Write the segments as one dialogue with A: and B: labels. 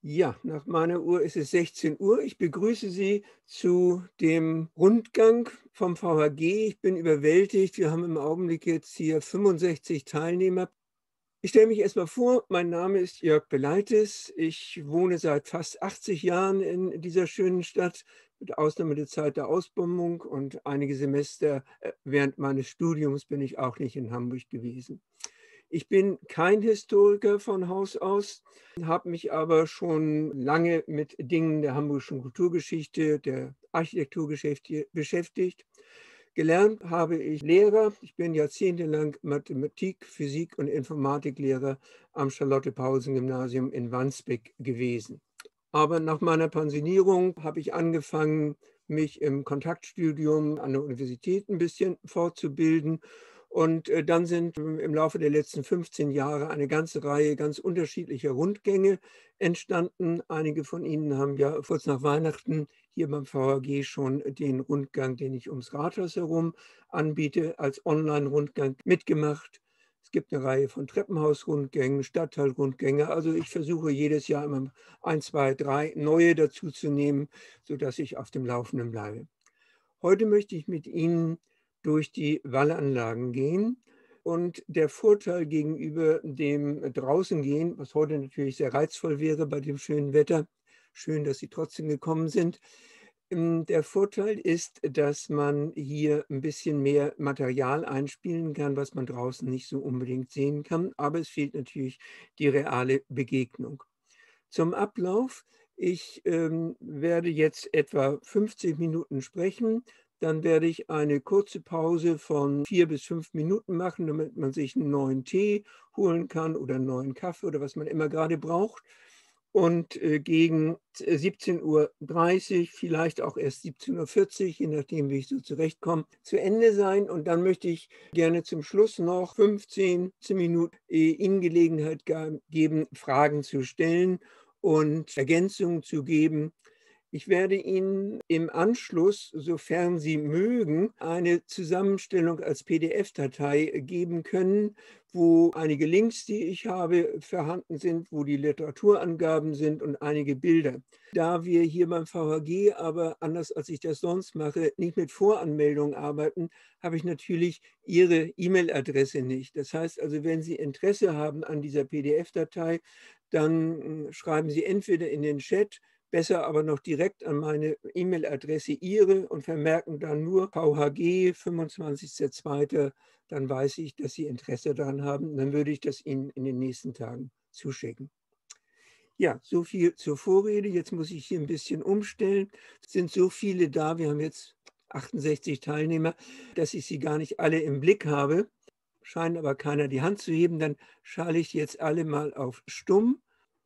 A: Ja, nach meiner Uhr ist es 16 Uhr. Ich begrüße Sie zu dem Rundgang vom VHG. Ich bin überwältigt. Wir haben im Augenblick jetzt hier 65 Teilnehmer. Ich stelle mich erst mal vor. Mein Name ist Jörg Belaitis. Ich wohne seit fast 80 Jahren in dieser schönen Stadt, mit Ausnahme der Zeit der Ausbombung, und einige Semester während meines Studiums bin ich auch nicht in Hamburg gewesen. Ich bin kein Historiker von Haus aus, habe mich aber schon lange mit Dingen der hamburgischen Kulturgeschichte, der Architekturgeschichte beschäftigt. Gelernt habe ich Lehrer. Ich bin jahrzehntelang Mathematik, Physik und Informatiklehrer am Charlotte-Paulsen-Gymnasium in Wandsbek gewesen. Aber nach meiner Pensionierung habe ich angefangen, mich im Kontaktstudium an der Universität ein bisschen fortzubilden. Und dann sind im Laufe der letzten 15 Jahre eine ganze Reihe ganz unterschiedlicher Rundgänge entstanden. Einige von Ihnen haben ja kurz nach Weihnachten hier beim VHG schon den Rundgang, den ich ums Rathaus herum anbiete, als Online-Rundgang mitgemacht. Es gibt eine Reihe von Treppenhausrundgängen, Stadtteilrundgänge. Also ich versuche jedes Jahr immer 1, 2, 3 neue dazuzunehmen, sodass ich auf dem Laufenden bleibe. Heute möchte ich mit Ihnen durch die Wallanlagen gehen. Und der Vorteil gegenüber dem draußen gehen, was heute natürlich sehr reizvoll wäre bei dem schönen Wetter, schön, dass Sie trotzdem gekommen sind. Der Vorteil ist, dass man hier ein bisschen mehr Material einspielen kann, was man draußen nicht so unbedingt sehen kann. Aber es fehlt natürlich die reale Begegnung. Zum Ablauf: Ich werde jetzt etwa 50 Minuten sprechen. Dann werde ich eine kurze Pause von 4 bis 5 Minuten machen, damit man sich einen neuen Tee holen kann oder einen neuen Kaffee oder was man immer gerade braucht. Und gegen 17:30 Uhr, vielleicht auch erst 17:40 Uhr, je nachdem, wie ich so zurechtkomme, zu Ende sein. Und dann möchte ich gerne zum Schluss noch 15 Minuten Ihnen Gelegenheit geben, Fragen zu stellen und Ergänzungen zu geben. Ich werde Ihnen im Anschluss, sofern Sie mögen, eine Zusammenstellung als PDF-Datei geben können, wo einige Links, die ich habe, vorhanden sind, wo die Literaturangaben sind und einige Bilder. Da wir hier beim VHG aber, anders als ich das sonst mache, nicht mit Voranmeldung arbeiten, habe ich natürlich Ihre E-Mail-Adresse nicht. Das heißt also, wenn Sie Interesse haben an dieser PDF-Datei, dann schreiben Sie entweder in den Chat, besser aber noch direkt an meine E-Mail-Adresse Ihre, und vermerken dann nur VHG 25.02. Dann weiß ich, dass Sie Interesse daran haben. Dann würde ich das Ihnen in den nächsten Tagen zuschicken. Ja, so viel zur Vorrede. Jetzt muss ich hier ein bisschen umstellen. Es sind so viele da. Wir haben jetzt 68 Teilnehmer, dass ich sie gar nicht alle im Blick habe. Scheint aber keiner die Hand zu heben. Dann schalte ich jetzt alle mal auf stumm.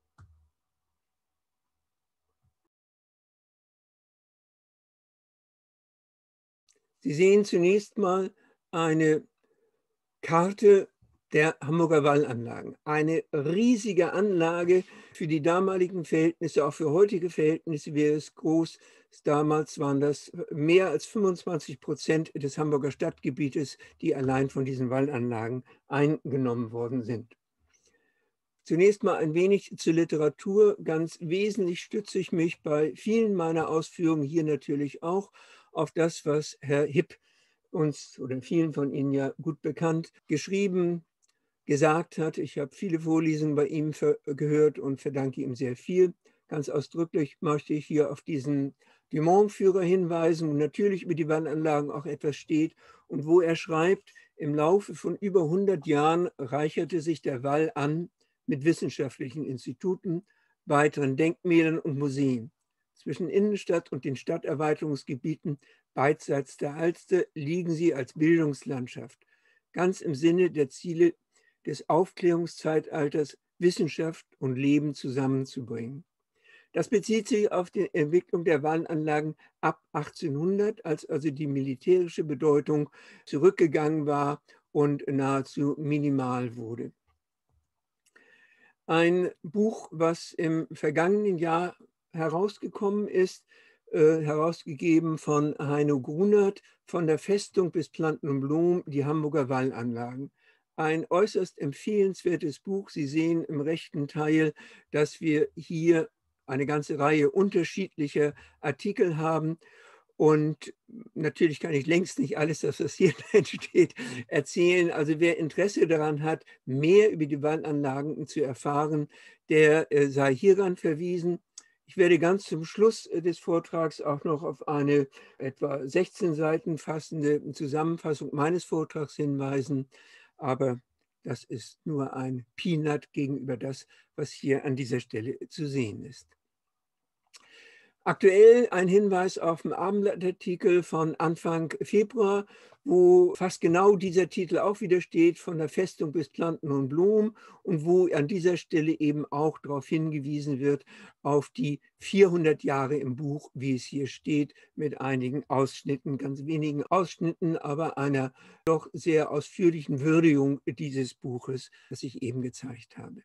A: Sie sehen zunächst mal eine Karte der Hamburger Wallanlagen. Eine riesige Anlage, für die damaligen Verhältnisse, auch für heutige Verhältnisse wäre es groß. Damals waren das mehr als 25% des Hamburger Stadtgebietes, die allein von diesen Wallanlagen eingenommen worden sind. Zunächst mal ein wenig zur Literatur. Ganz wesentlich stütze ich mich bei vielen meiner Ausführungen hier natürlich auch auf das, was Herr Hipp, uns oder vielen von Ihnen ja gut bekannt, geschrieben, gesagt hat. Ich habe viele Vorlesungen bei ihm gehört und verdanke ihm sehr viel. Ganz ausdrücklich möchte ich hier auf diesen Dumont-Führer hinweisen, wo natürlich über die Wallanlagen auch etwas steht und wo er schreibt: Im Laufe von über 100 Jahren reicherte sich der Wall an mit wissenschaftlichen Instituten, weiteren Denkmälern und Museen. Zwischen Innenstadt und den Stadterweiterungsgebieten beidseits der Alster liegen sie als Bildungslandschaft, ganz im Sinne der Ziele des Aufklärungszeitalters, Wissenschaft und Leben zusammenzubringen. Das bezieht sich auf die Entwicklung der Wallanlagen ab 1800, als also die militärische Bedeutung zurückgegangen war und nahezu minimal wurde. Ein Buch, was im vergangenen Jahr herausgekommen ist, herausgegeben von Heino Grunert, Von der Festung bis Planten und Blumen, die Hamburger Wallanlagen. Ein äußerst empfehlenswertes Buch. Sie sehen im rechten Teil, dass wir hier eine ganze Reihe unterschiedlicher Artikel haben. Und natürlich kann ich längst nicht alles, das was hier steht, erzählen. Also wer Interesse daran hat, mehr über die Wallanlagen zu erfahren, der sei hieran verwiesen. Ich werde ganz zum Schluss des Vortrags auch noch auf eine etwa 16 Seiten fassende Zusammenfassung meines Vortrags hinweisen. Aber das ist nur ein Peanut gegenüber das, was hier an dieser Stelle zu sehen ist. Aktuell ein Hinweis auf den Abendblattartikel von Anfang Februar, wo fast genau dieser Titel auch wieder steht, von der Festung bis Planten und Blumen, und wo an dieser Stelle eben auch darauf hingewiesen wird, auf die 400 Jahre im Buch, wie es hier steht, mit einigen Ausschnitten, ganz wenigen Ausschnitten, aber einer doch sehr ausführlichen Würdigung dieses Buches, das ich eben gezeigt habe.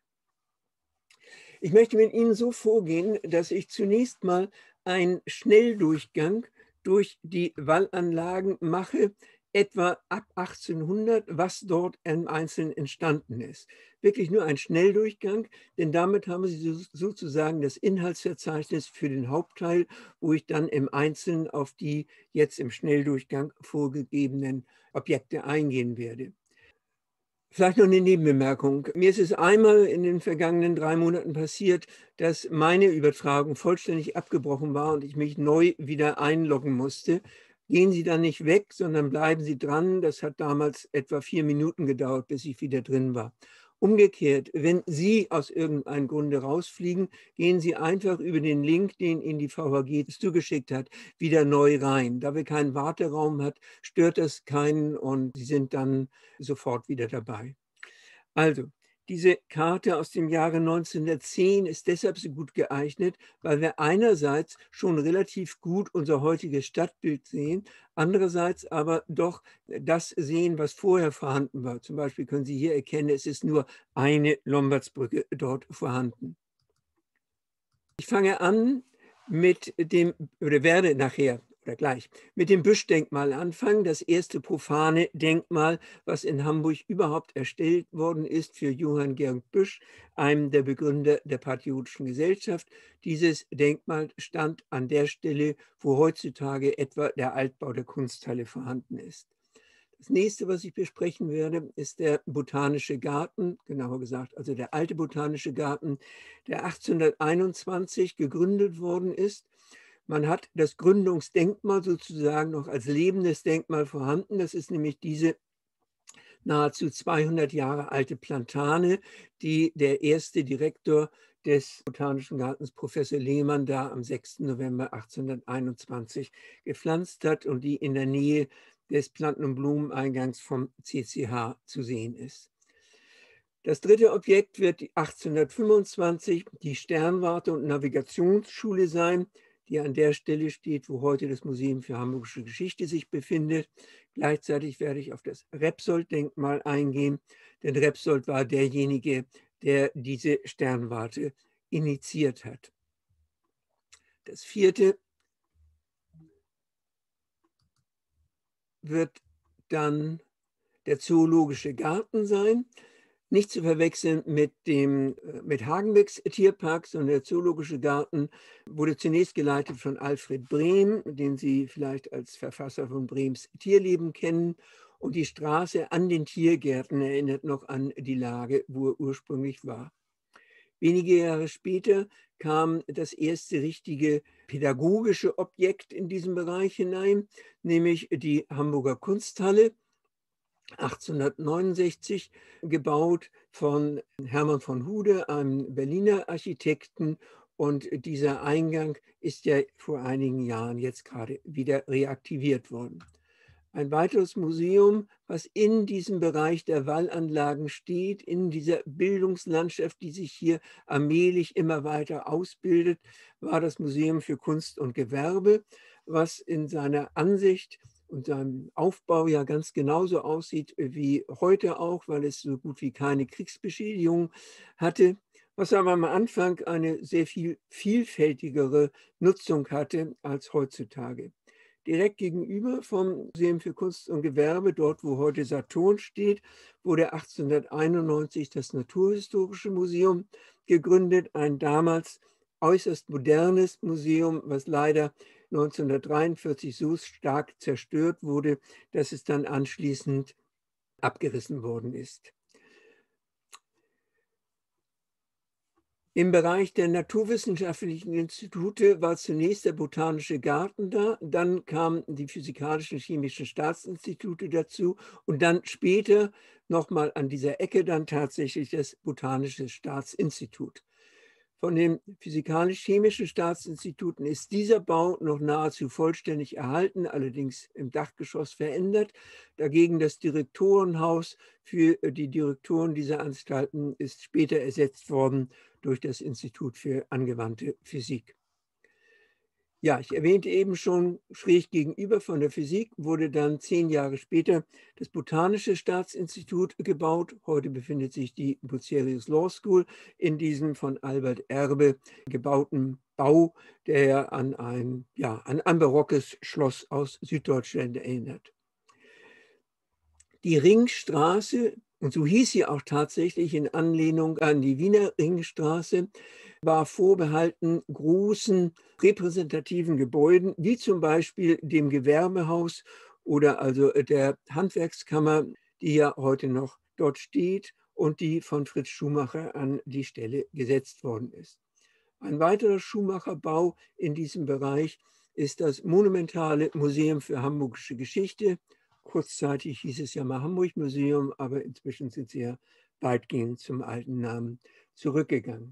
A: Ich möchte mit Ihnen so vorgehen, dass ich zunächst mal einen Schnelldurchgang durch die Wallanlagen mache, etwa ab 1800, was dort im Einzelnen entstanden ist. Wirklich nur ein Schnelldurchgang, denn damit haben Sie sozusagen das Inhaltsverzeichnis für den Hauptteil, wo ich dann im Einzelnen auf die jetzt im Schnelldurchgang vorgegebenen Objekte eingehen werde. Vielleicht noch eine Nebenbemerkung. Mir ist es einmal in den vergangenen 3 Monaten passiert, dass meine Übertragung vollständig abgebrochen war und ich mich neu wieder einloggen musste. Gehen Sie dann nicht weg, sondern bleiben Sie dran. Das hat damals etwa 4 Minuten gedauert, bis ich wieder drin war. Umgekehrt, wenn Sie aus irgendeinem Grunde rausfliegen, gehen Sie einfach über den Link, den Ihnen die VHG zugeschickt hat, wieder neu rein. Da wir keinen Warteraum hat, stört das keinen und Sie sind dann sofort wieder dabei. Also, diese Karte aus dem Jahre 1910 ist deshalb so gut geeignet, weil wir einerseits schon relativ gut unser heutiges Stadtbild sehen, andererseits aber doch das sehen, was vorher vorhanden war. Zum Beispiel können Sie hier erkennen, es ist nur eine Lombardsbrücke dort vorhanden. Ich fange an mit dem, oder werde nachher oder gleich mit dem Büsch-Denkmal anfangen, das erste profane Denkmal, was in Hamburg überhaupt erstellt worden ist für Johann Georg Büsch, einem der Begründer der Patriotischen Gesellschaft. Dieses Denkmal stand an der Stelle, wo heutzutage etwa der Altbau der Kunsthalle vorhanden ist. Das nächste, was ich besprechen werde, ist der Botanische Garten, genauer gesagt, also der alte Botanische Garten, der 1821 gegründet worden ist. Man hat das Gründungsdenkmal sozusagen noch als lebendes Denkmal vorhanden. Das ist nämlich diese nahezu 200 Jahre alte Plantane, die der erste Direktor des Botanischen Gartens, Professor Lehmann, da am 6. November 1821 gepflanzt hat und die in der Nähe des Planten- und Blumeneingangs vom CCH zu sehen ist. Das dritte Objekt wird 1825 die Sternwarte- und Navigationsschule sein, die an der Stelle steht, wo heute das Museum für Hamburgische Geschichte sich befindet. Gleichzeitig werde ich auf das Repsold-Denkmal eingehen, denn Repsold war derjenige, der diese Sternwarte initiiert hat. Das vierte wird dann der Zoologische Garten sein. Nicht zu verwechseln mit Hagenbecks Tierpark, sondern der Zoologische Garten wurde zunächst geleitet von Alfred Brehm, den Sie vielleicht als Verfasser von Brehms Tierleben kennen. Und die Straße an den Tiergärten erinnert noch an die Lage, wo er ursprünglich war. Wenige Jahre später kam das erste richtige pädagogische Objekt in diesen Bereich hinein, nämlich die Hamburger Kunsthalle, 1869 gebaut von Hermann von Hude, einem Berliner Architekten. Und dieser Eingang ist ja vor einigen Jahren jetzt gerade wieder reaktiviert worden. Ein weiteres Museum, was in diesem Bereich der Wallanlagen steht, in dieser Bildungslandschaft, die sich hier allmählich immer weiter ausbildet, war das Museum für Kunst und Gewerbe, was in seiner Ansicht und seinem Aufbau ja ganz genauso aussieht wie heute auch, weil es so gut wie keine Kriegsbeschädigung hatte, was aber am Anfang eine sehr viel vielfältigere Nutzung hatte als heutzutage. Direkt gegenüber vom Museum für Kunst und Gewerbe, dort wo heute Saturn steht, wurde 1891 das Naturhistorische Museum gegründet, ein damals äußerst modernes Museum, was leider 1943 so stark zerstört wurde, dass es dann anschließend abgerissen worden ist. Im Bereich der naturwissenschaftlichen Institute war zunächst der Botanische Garten da, dann kamen die Physikalischen Chemischen Staatsinstitute dazu und dann später nochmal an dieser Ecke dann tatsächlich das Botanische Staatsinstitut. Von den Physikalisch-Chemischen Staatsinstituten ist dieser Bau noch nahezu vollständig erhalten, allerdings im Dachgeschoss verändert. Dagegen das Direktorenhaus für die Direktoren dieser Anstalten ist später ersetzt worden durch das Institut für angewandte Physik. Ja, ich erwähnte eben schon, schräg gegenüber von der Physik wurde dann 10 Jahre später das Botanische Staatsinstitut gebaut. Heute befindet sich die Bucerius Law School in diesem von Albert Erbe gebauten Bau, der an ein barockes Schloss aus Süddeutschland erinnert. Die Ringstraße, und so hieß sie auch tatsächlich in Anlehnung an die Wiener Ringstraße, war vorbehalten großen repräsentativen Gebäuden, wie zum Beispiel dem Gewerbehaus oder also der Handwerkskammer, die ja heute noch dort steht und die von Fritz Schumacher an die Stelle gesetzt worden ist. Ein weiterer Schumacher-Bau in diesem Bereich ist das monumentale Museum für Hamburgische Geschichte. Kurzzeitig hieß es ja mal Hamburg-Museum, aber inzwischen sind sie ja weitgehend zum alten Namen zurückgegangen.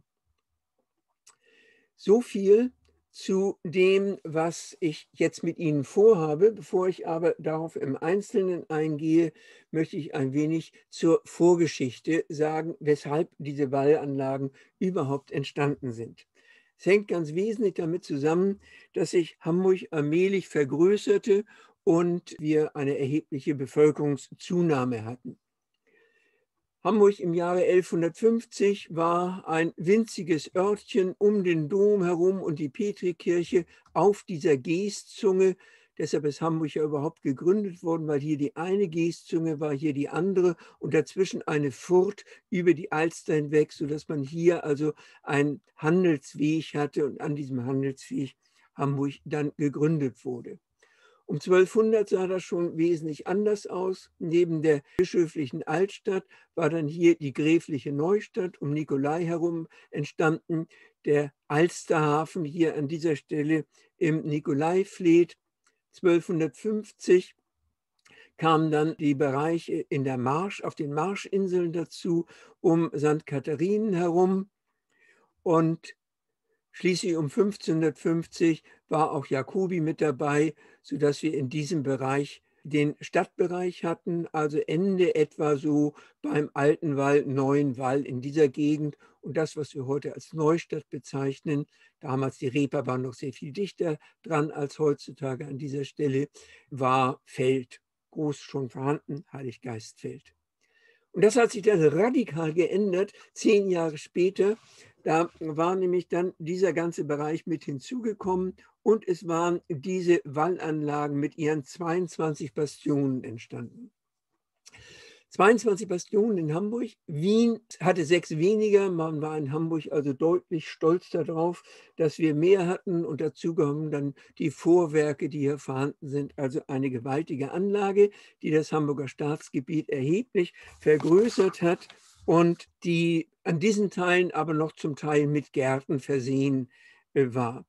A: So viel zu dem, was ich jetzt mit Ihnen vorhabe. Bevor ich aber darauf im Einzelnen eingehe, möchte ich ein wenig zur Vorgeschichte sagen, weshalb diese Wallanlagen überhaupt entstanden sind. Es hängt ganz wesentlich damit zusammen, dass sich Hamburg allmählich vergrößerte und wir eine erhebliche Bevölkerungszunahme hatten. Hamburg im Jahre 1150 war ein winziges Örtchen um den Dom herum und die Petrikirche auf dieser Geesszunge. Deshalb ist Hamburg ja überhaupt gegründet worden, weil hier die eine Geesszunge war, hier die andere und dazwischen eine Furt über die Alster hinweg, sodass man hier also einen Handelsweg hatte und an diesem Handelsweg Hamburg dann gegründet wurde. Um 1200 sah das schon wesentlich anders aus. Neben der bischöflichen Altstadt war dann hier die gräfliche Neustadt um Nikolai herum entstanden. Der Alsterhafen hier an dieser Stelle im Nikolaifleet. 1250 kamen dann die Bereiche in der Marsch, auf den Marschinseln dazu, um St. Katharinen herum. Und schließlich um 1550 war auch Jacobi mit dabei, sodass wir in diesem Bereich den Stadtbereich hatten, also Ende etwa so beim Alten Wall, Neuen Wall in dieser Gegend. Und das, was wir heute als Neustadt bezeichnen, damals die Reeper noch sehr viel dichter dran als heutzutage an dieser Stelle, war Feld, groß schon vorhanden, Heiliggeistfeld. Und das hat sich dann radikal geändert, 10 Jahre später. Da war nämlich dann dieser ganze Bereich mit hinzugekommen und es waren diese Wallanlagen mit ihren 22 Bastionen entstanden. 22 Bastionen in Hamburg. Wien hatte 6 weniger. Man war in Hamburg also deutlich stolz darauf, dass wir mehr hatten. Und dazu kommen dann die Vorwerke, die hier vorhanden sind. Also eine gewaltige Anlage, die das Hamburger Staatsgebiet erheblich vergrößert hat und die an diesen Teilen aber noch zum Teil mit Gärten versehen war.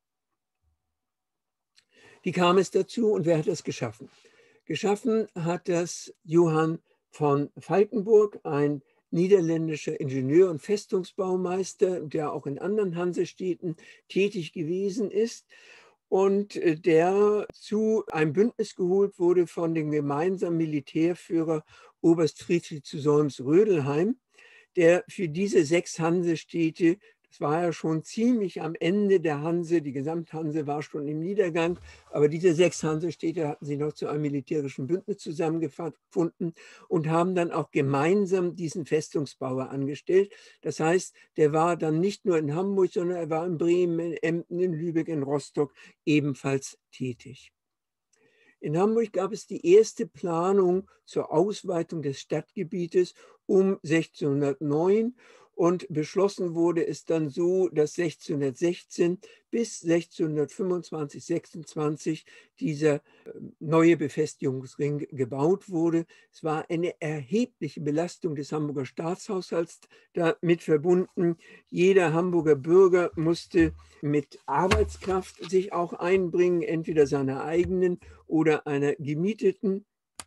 A: Wie kam es dazu und wer hat das geschaffen? Geschaffen hat das Johann von Falkenburg, ein niederländischer Ingenieur und Festungsbaumeister, der auch in anderen Hansestädten tätig gewesen ist und der zu einem Bündnis geholt wurde von dem gemeinsamen Militärführer Oberst Friedrich zu Solms-Rödelheim, der für diese 6 Hansestädte, das war ja schon ziemlich am Ende der Hanse, die Gesamthanse war schon im Niedergang, aber diese 6 Hansestädte hatten sich noch zu einem militärischen Bündnis zusammengefunden und haben dann auch gemeinsam diesen Festungsbauer angestellt. Das heißt, der war dann nicht nur in Hamburg, sondern er war in Bremen, in Emden, in Lübeck, in Rostock ebenfalls tätig. In Hamburg gab es die erste Planung zur Ausweitung des Stadtgebietes um 1609 Und beschlossen wurde es dann so, dass 1616 bis 1625, 26 dieser neue Befestigungsring gebaut wurde. Es war eine erhebliche Belastung des Hamburger Staatshaushalts damit verbunden. Jeder Hamburger Bürger musste mit Arbeitskraft sich auch einbringen, entweder seiner eigenen oder einer gemieteten,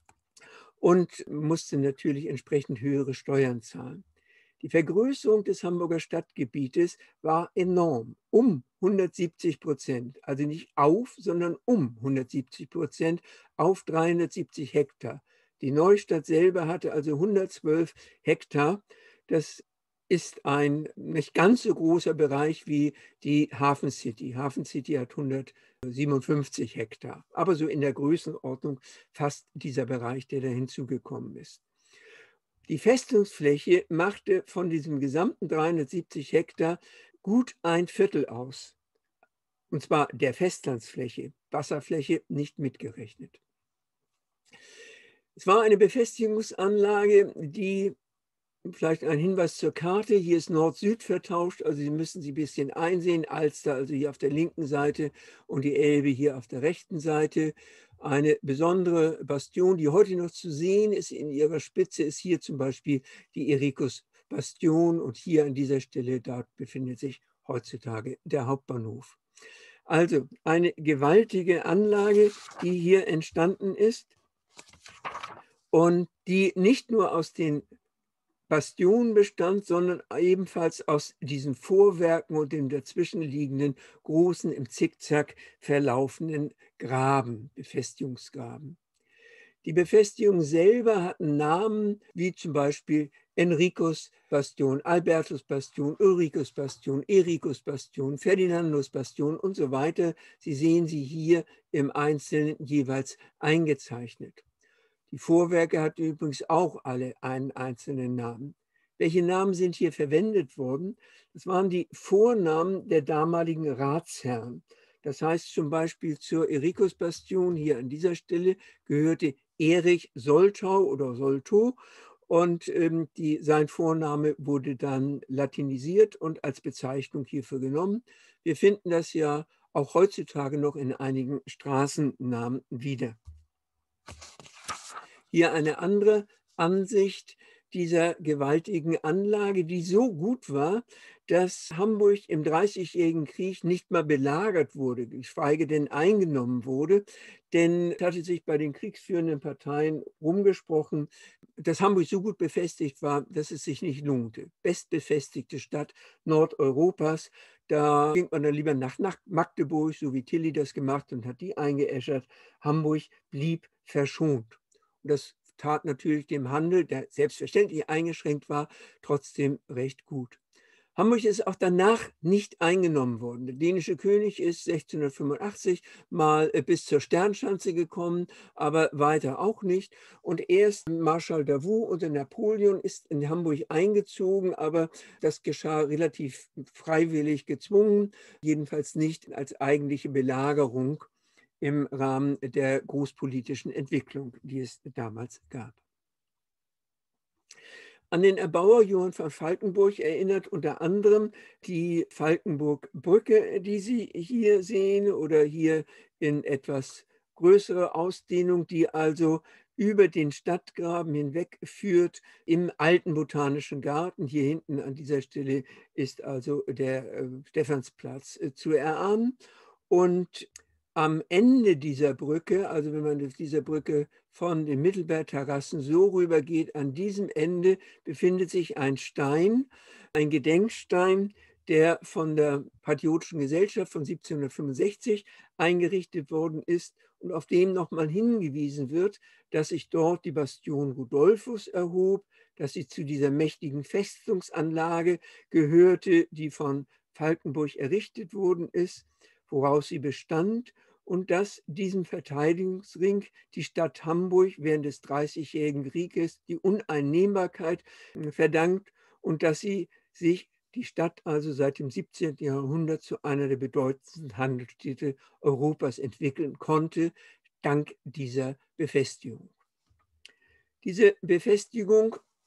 A: und musste natürlich entsprechend höhere Steuern zahlen. Die Vergrößerung des Hamburger Stadtgebietes war enorm, um 170%, also nicht auf, sondern um 170% auf 370 Hektar. Die Neustadt selber hatte also 112 Hektar. Das ist ein nicht ganz so großer Bereich wie die Hafen City. Hafen City hat 157 Hektar, aber so in der Größenordnung fast dieser Bereich, der da hinzugekommen ist. Die Festungsfläche machte von diesem gesamten 370 Hektar gut ein Viertel aus. Und zwar der Festlandsfläche, Wasserfläche nicht mitgerechnet. Es war eine Befestigungsanlage, die, vielleicht ein Hinweis zur Karte, hier ist Nord-Süd vertauscht, also Sie müssen sie ein bisschen einsehen, Alster also hier auf der linken Seite und die Elbe hier auf der rechten Seite. Eine besondere Bastion, die heute noch zu sehen ist in ihrer Spitze, ist hier zum Beispiel die Erikus-Bastion, und hier an dieser Stelle, dort befindet sich heutzutage der Hauptbahnhof. Also eine gewaltige Anlage, die hier entstanden ist und die nicht nur aus den Bastionen bestand, sondern ebenfalls aus diesen Vorwerken und dem dazwischenliegenden großen, im Zickzack verlaufenden Graben, Befestigungsgraben. Die Befestigungen selber hatten Namen wie zum Beispiel Enricus Bastion, Albertus Bastion, Ulricus Bastion, Ericus Bastion, Ferdinandus Bastion und so weiter. Sie sehen sie hier im Einzelnen jeweils eingezeichnet. Die Vorwerke hatten übrigens auch alle einen einzelnen Namen. Welche Namen sind hier verwendet worden? Das waren die Vornamen der damaligen Ratsherren. Das heißt zum Beispiel zur Erikus-Bastion hier an dieser Stelle gehörte Erich Soltau oder Soltow, und sein Vorname wurde dann latinisiert und als Bezeichnung hierfür genommen. Wir finden das ja auch heutzutage noch in einigen Straßennamen wieder. Hier eine andere Ansicht dieser gewaltigen Anlage, die so gut war, dass Hamburg im Dreißigjährigen Krieg nicht mal belagert wurde, geschweige denn eingenommen wurde. Denn es hatte sich bei den kriegsführenden Parteien rumgesprochen, dass Hamburg so gut befestigt war, dass es sich nicht lohnte. Bestbefestigte Stadt Nordeuropas. Da ging man dann lieber nach Magdeburg, so wie Tilly das gemacht und hat die eingeäschert. Hamburg blieb verschont. Und das tat natürlich dem Handel, der selbstverständlich eingeschränkt war, trotzdem recht gut. Hamburg ist auch danach nicht eingenommen worden. Der dänische König ist 1685 mal bis zur Sternschanze gekommen, aber weiter auch nicht. Und erst Marschall Davout unter Napoleon ist in Hamburg eingezogen, aber das geschah relativ freiwillig gezwungen, jedenfalls nicht als eigentliche Belagerung im Rahmen der großpolitischen Entwicklung, die es damals gab. An den Erbauer Johann von Falkenburg erinnert unter anderem die Falkenburg-Brücke, die Sie hier sehen, oder hier in etwas größerer Ausdehnung, die also über den Stadtgraben hinweg führt im alten Botanischen Garten. Hier hinten an dieser Stelle ist also der Stephansplatz zu erahnen. Und am Ende dieser Brücke, also wenn man auf dieser Brücke von den Mittelbergterrassen so rüber geht, an diesem Ende befindet sich ein Stein, ein Gedenkstein, der von der Patriotischen Gesellschaft von 1765 eingerichtet worden ist und auf dem nochmal hingewiesen wird, dass sich dort die Bastion Rudolphus erhob, dass sie zu dieser mächtigen Festungsanlage gehörte, die von Falkenburg errichtet worden ist, woraus sie bestand, und dass diesem Verteidigungsring die Stadt Hamburg während des Dreißigjährigen Krieges die Uneinnehmbarkeit verdankt und dass sie sich die Stadt also seit dem 17. Jahrhundert zu einer der bedeutendsten Handelsstädte Europas entwickeln konnte, dank dieser Befestigung. Diese Befestigung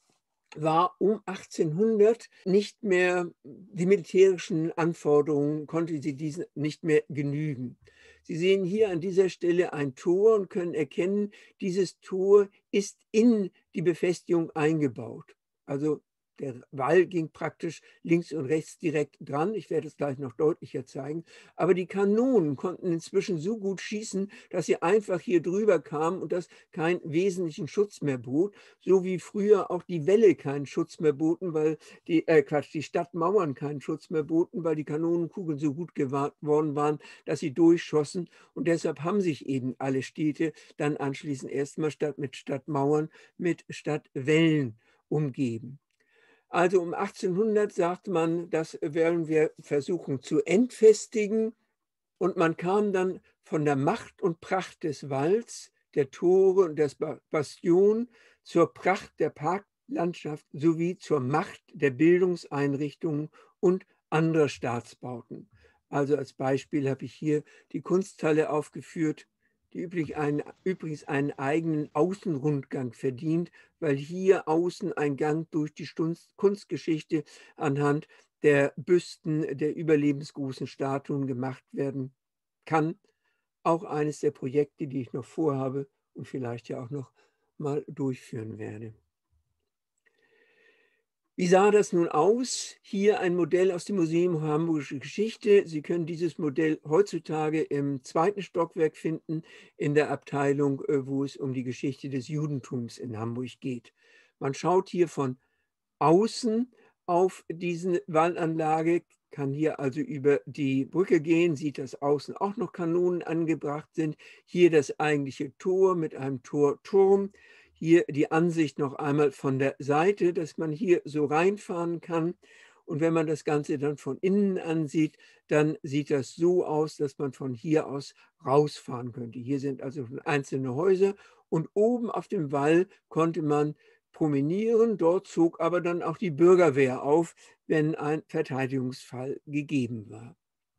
A: war um 1800 nicht mehr die militärischen Anforderungen, konnte sie diesen nicht mehr genügen. Sie sehen hier an dieser Stelle ein Tor und können erkennen, dieses Tor ist in die Befestigung eingebaut. Also der Wall ging praktisch links und rechts direkt dran. Ich werde es gleich noch deutlicher zeigen. Aber die Kanonen konnten inzwischen so gut schießen, dass sie einfach hier drüber kamen und das keinen wesentlichen Schutz mehr bot, so wie früher auch die Wälle keinen Schutz mehr boten, weil die Stadtmauern keinen Schutz mehr boten, weil die Kanonenkugeln so gut geworden waren, dass sie durchschossen. Und deshalb haben sich eben alle Städte dann anschließend erstmal statt mit Stadtmauern mit Stadtwällen umgeben. Also um 1800 sagt man, das werden wir versuchen zu entfestigen. Und man kam dann von der Macht und Pracht des Walls, der Tore und des Bastion zur Pracht der Parklandschaft sowie zur Macht der Bildungseinrichtungen und anderer Staatsbauten. Also als Beispiel habe ich hier die Kunsthalle aufgeführt, die übrigens einen eigenen Außenrundgang verdient, weil hier außen ein Gang durch die Kunstgeschichte anhand der Büsten der überlebensgroßen Statuen gemacht werden kann. Auch eines der Projekte, die ich noch vorhabe und vielleicht ja auch noch mal durchführen werde. Wie sah das nun aus? Hier ein Modell aus dem Museum Hamburgische Geschichte. Sie können dieses Modell heutzutage im 2. Stockwerk finden, in der Abteilung, wo es um die Geschichte des Judentums in Hamburg geht. Man schaut hier von außen auf diese Wallanlage, kann hier also über die Brücke gehen, sieht, dass außen auch noch Kanonen angebracht sind. Hier das eigentliche Tor mit einem Torturm. Hier die Ansicht noch einmal von der Seite, dass man hier so reinfahren kann. Und wenn man das Ganze dann von innen ansieht, dann sieht das so aus, dass man von hier aus rausfahren könnte. Hier sind also einzelne Häuser und oben auf dem Wall konnte man promenieren. Dort zog aber dann auch die Bürgerwehr auf, wenn ein Verteidigungsfall gegeben war.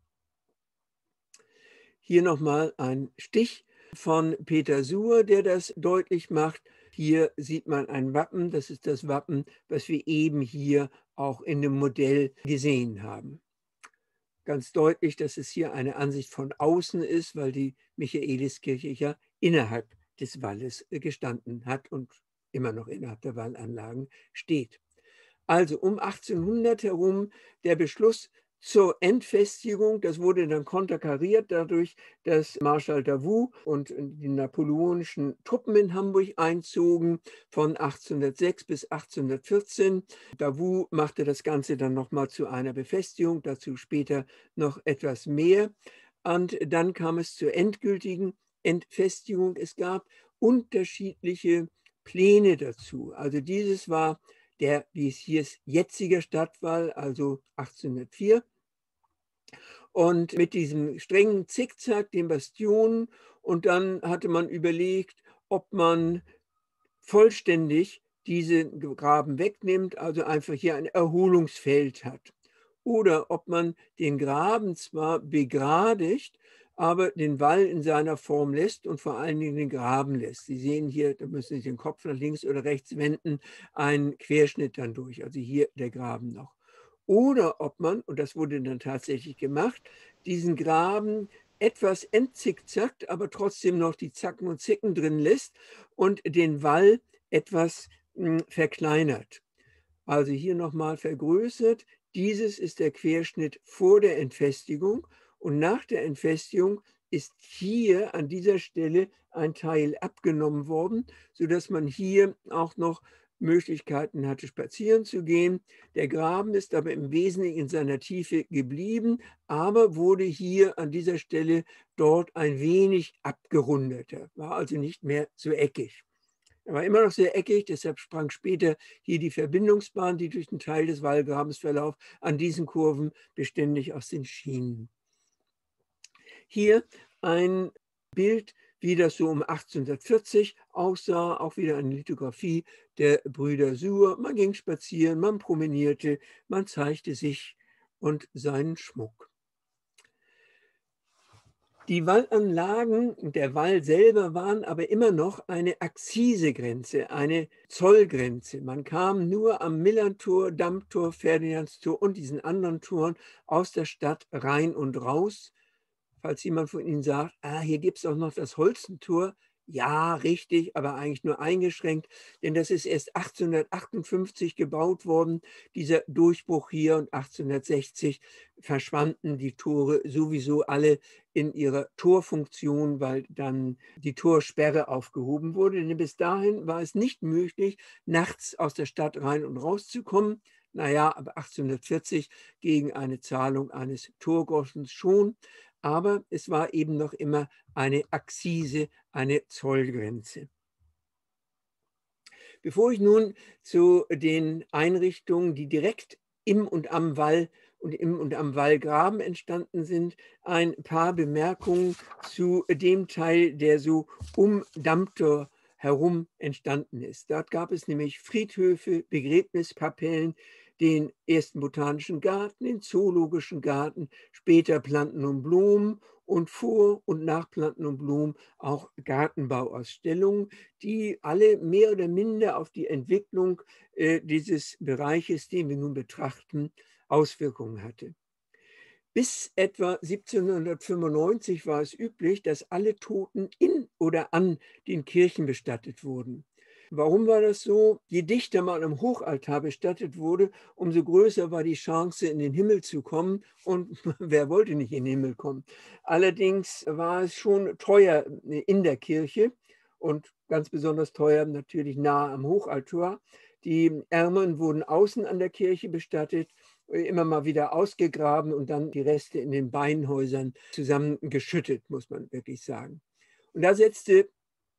A: Hier nochmal ein Stich von Peter Suhr, der das deutlich macht. Hier sieht man ein Wappen, das ist das Wappen, was wir eben hier auch in dem Modell gesehen haben. Ganz deutlich, dass es hier eine Ansicht von außen ist, weil die Michaeliskirche ja innerhalb des Walles gestanden hat und immer noch innerhalb der Wallanlagen steht. Also um 1800 herum der Beschluss zur Entfestigung, das wurde dann konterkariert dadurch, dass Marschall Davout und die napoleonischen Truppen in Hamburg einzogen von 1806 bis 1814. Davout machte das Ganze dann nochmal zu einer Befestigung, dazu später noch etwas mehr. Und dann kam es zur endgültigen Entfestigung. Es gab unterschiedliche Pläne dazu. Also dieses war der, wie es hier ist, jetziger Stadtwall, also 1804. Und mit diesem strengen Zickzack, den Bastionen. Und dann hatte man überlegt, ob man vollständig diese Graben wegnimmt, also einfach hier ein Erholungsfeld hat. Oder ob man den Graben zwar begradigt, aber den Wall in seiner Form lässt und vor allen Dingen den Graben lässt. Sie sehen hier, da müssen Sie den Kopf nach links oder rechts wenden, einen Querschnitt dann durch, also hier der Graben noch. Oder ob man, und das wurde dann tatsächlich gemacht, diesen Graben etwas entzickzackt, aber trotzdem noch die Zacken und Zicken drin lässt und den Wall etwas verkleinert. Also hier nochmal vergrößert. Dieses ist der Querschnitt vor der Entfestigung und nach der Entfestigung ist hier an dieser Stelle ein Teil abgenommen worden, sodass man hier auch noch Möglichkeiten hatte, spazieren zu gehen. Der Graben ist aber im Wesentlichen in seiner Tiefe geblieben, aber wurde hier an dieser Stelle dort ein wenig abgerundeter, war also nicht mehr so eckig. Er war immer noch sehr eckig, deshalb sprang später hier die Verbindungsbahn, die durch einen Teil des Wallgrabens verlaufen, an diesen Kurven beständig aus den Schienen. Hier ein Bild, wie das so um 1840 aussah, auch wieder eine Lithografie der Brüder Suhr. Man ging spazieren, man promenierte, man zeigte sich und seinen Schmuck. Die Wallanlagen und der Wall selber waren aber immer noch eine Akzisegrenze, eine Zollgrenze. Man kam nur am Millantor, Dammtor, Ferdinandstor und diesen anderen Toren aus der Stadt rein und raus. Falls jemand von Ihnen sagt, hier gibt es auch noch das Holstentor. Ja, richtig, aber eigentlich nur eingeschränkt, denn das ist erst 1858 gebaut worden, dieser Durchbruch hier, und 1860 verschwanden die Tore sowieso alle in ihrer Torfunktion, weil dann die Torsperre aufgehoben wurde. Denn bis dahin war es nicht möglich, nachts aus der Stadt rein und rauszukommen. Naja, aber 1840 gegen eine Zahlung eines Torgroschens schon. Aber es war eben noch immer eine Akzise, eine Zollgrenze. Bevor ich nun zu den Einrichtungen, die direkt im und am Wall und im und am Wallgraben entstanden sind, ein paar Bemerkungen zu dem Teil, der so um Dammtor herum entstanden ist. Dort gab es nämlich Friedhöfe, Begräbniskapellen, den ersten Botanischen Garten, den Zoologischen Garten, später Planten und Blumen und vor und nach Planten und Blumen auch Gartenbauausstellungen, die alle mehr oder minder auf die Entwicklung dieses Bereiches, den wir nun betrachten, Auswirkungen hatte. Bis etwa 1795 war es üblich, dass alle Toten in oder an den Kirchen bestattet wurden. Warum war das so? Je dichter man am Hochaltar bestattet wurde, umso größer war die Chance, in den Himmel zu kommen. Und wer wollte nicht in den Himmel kommen? Allerdings war es schon teuer in der Kirche und ganz besonders teuer natürlich nahe am Hochaltar. Die Ärmeren wurden außen an der Kirche bestattet, immer mal wieder ausgegraben und dann die Reste in den Beinhäusern zusammengeschüttet, muss man wirklich sagen. Und da setzte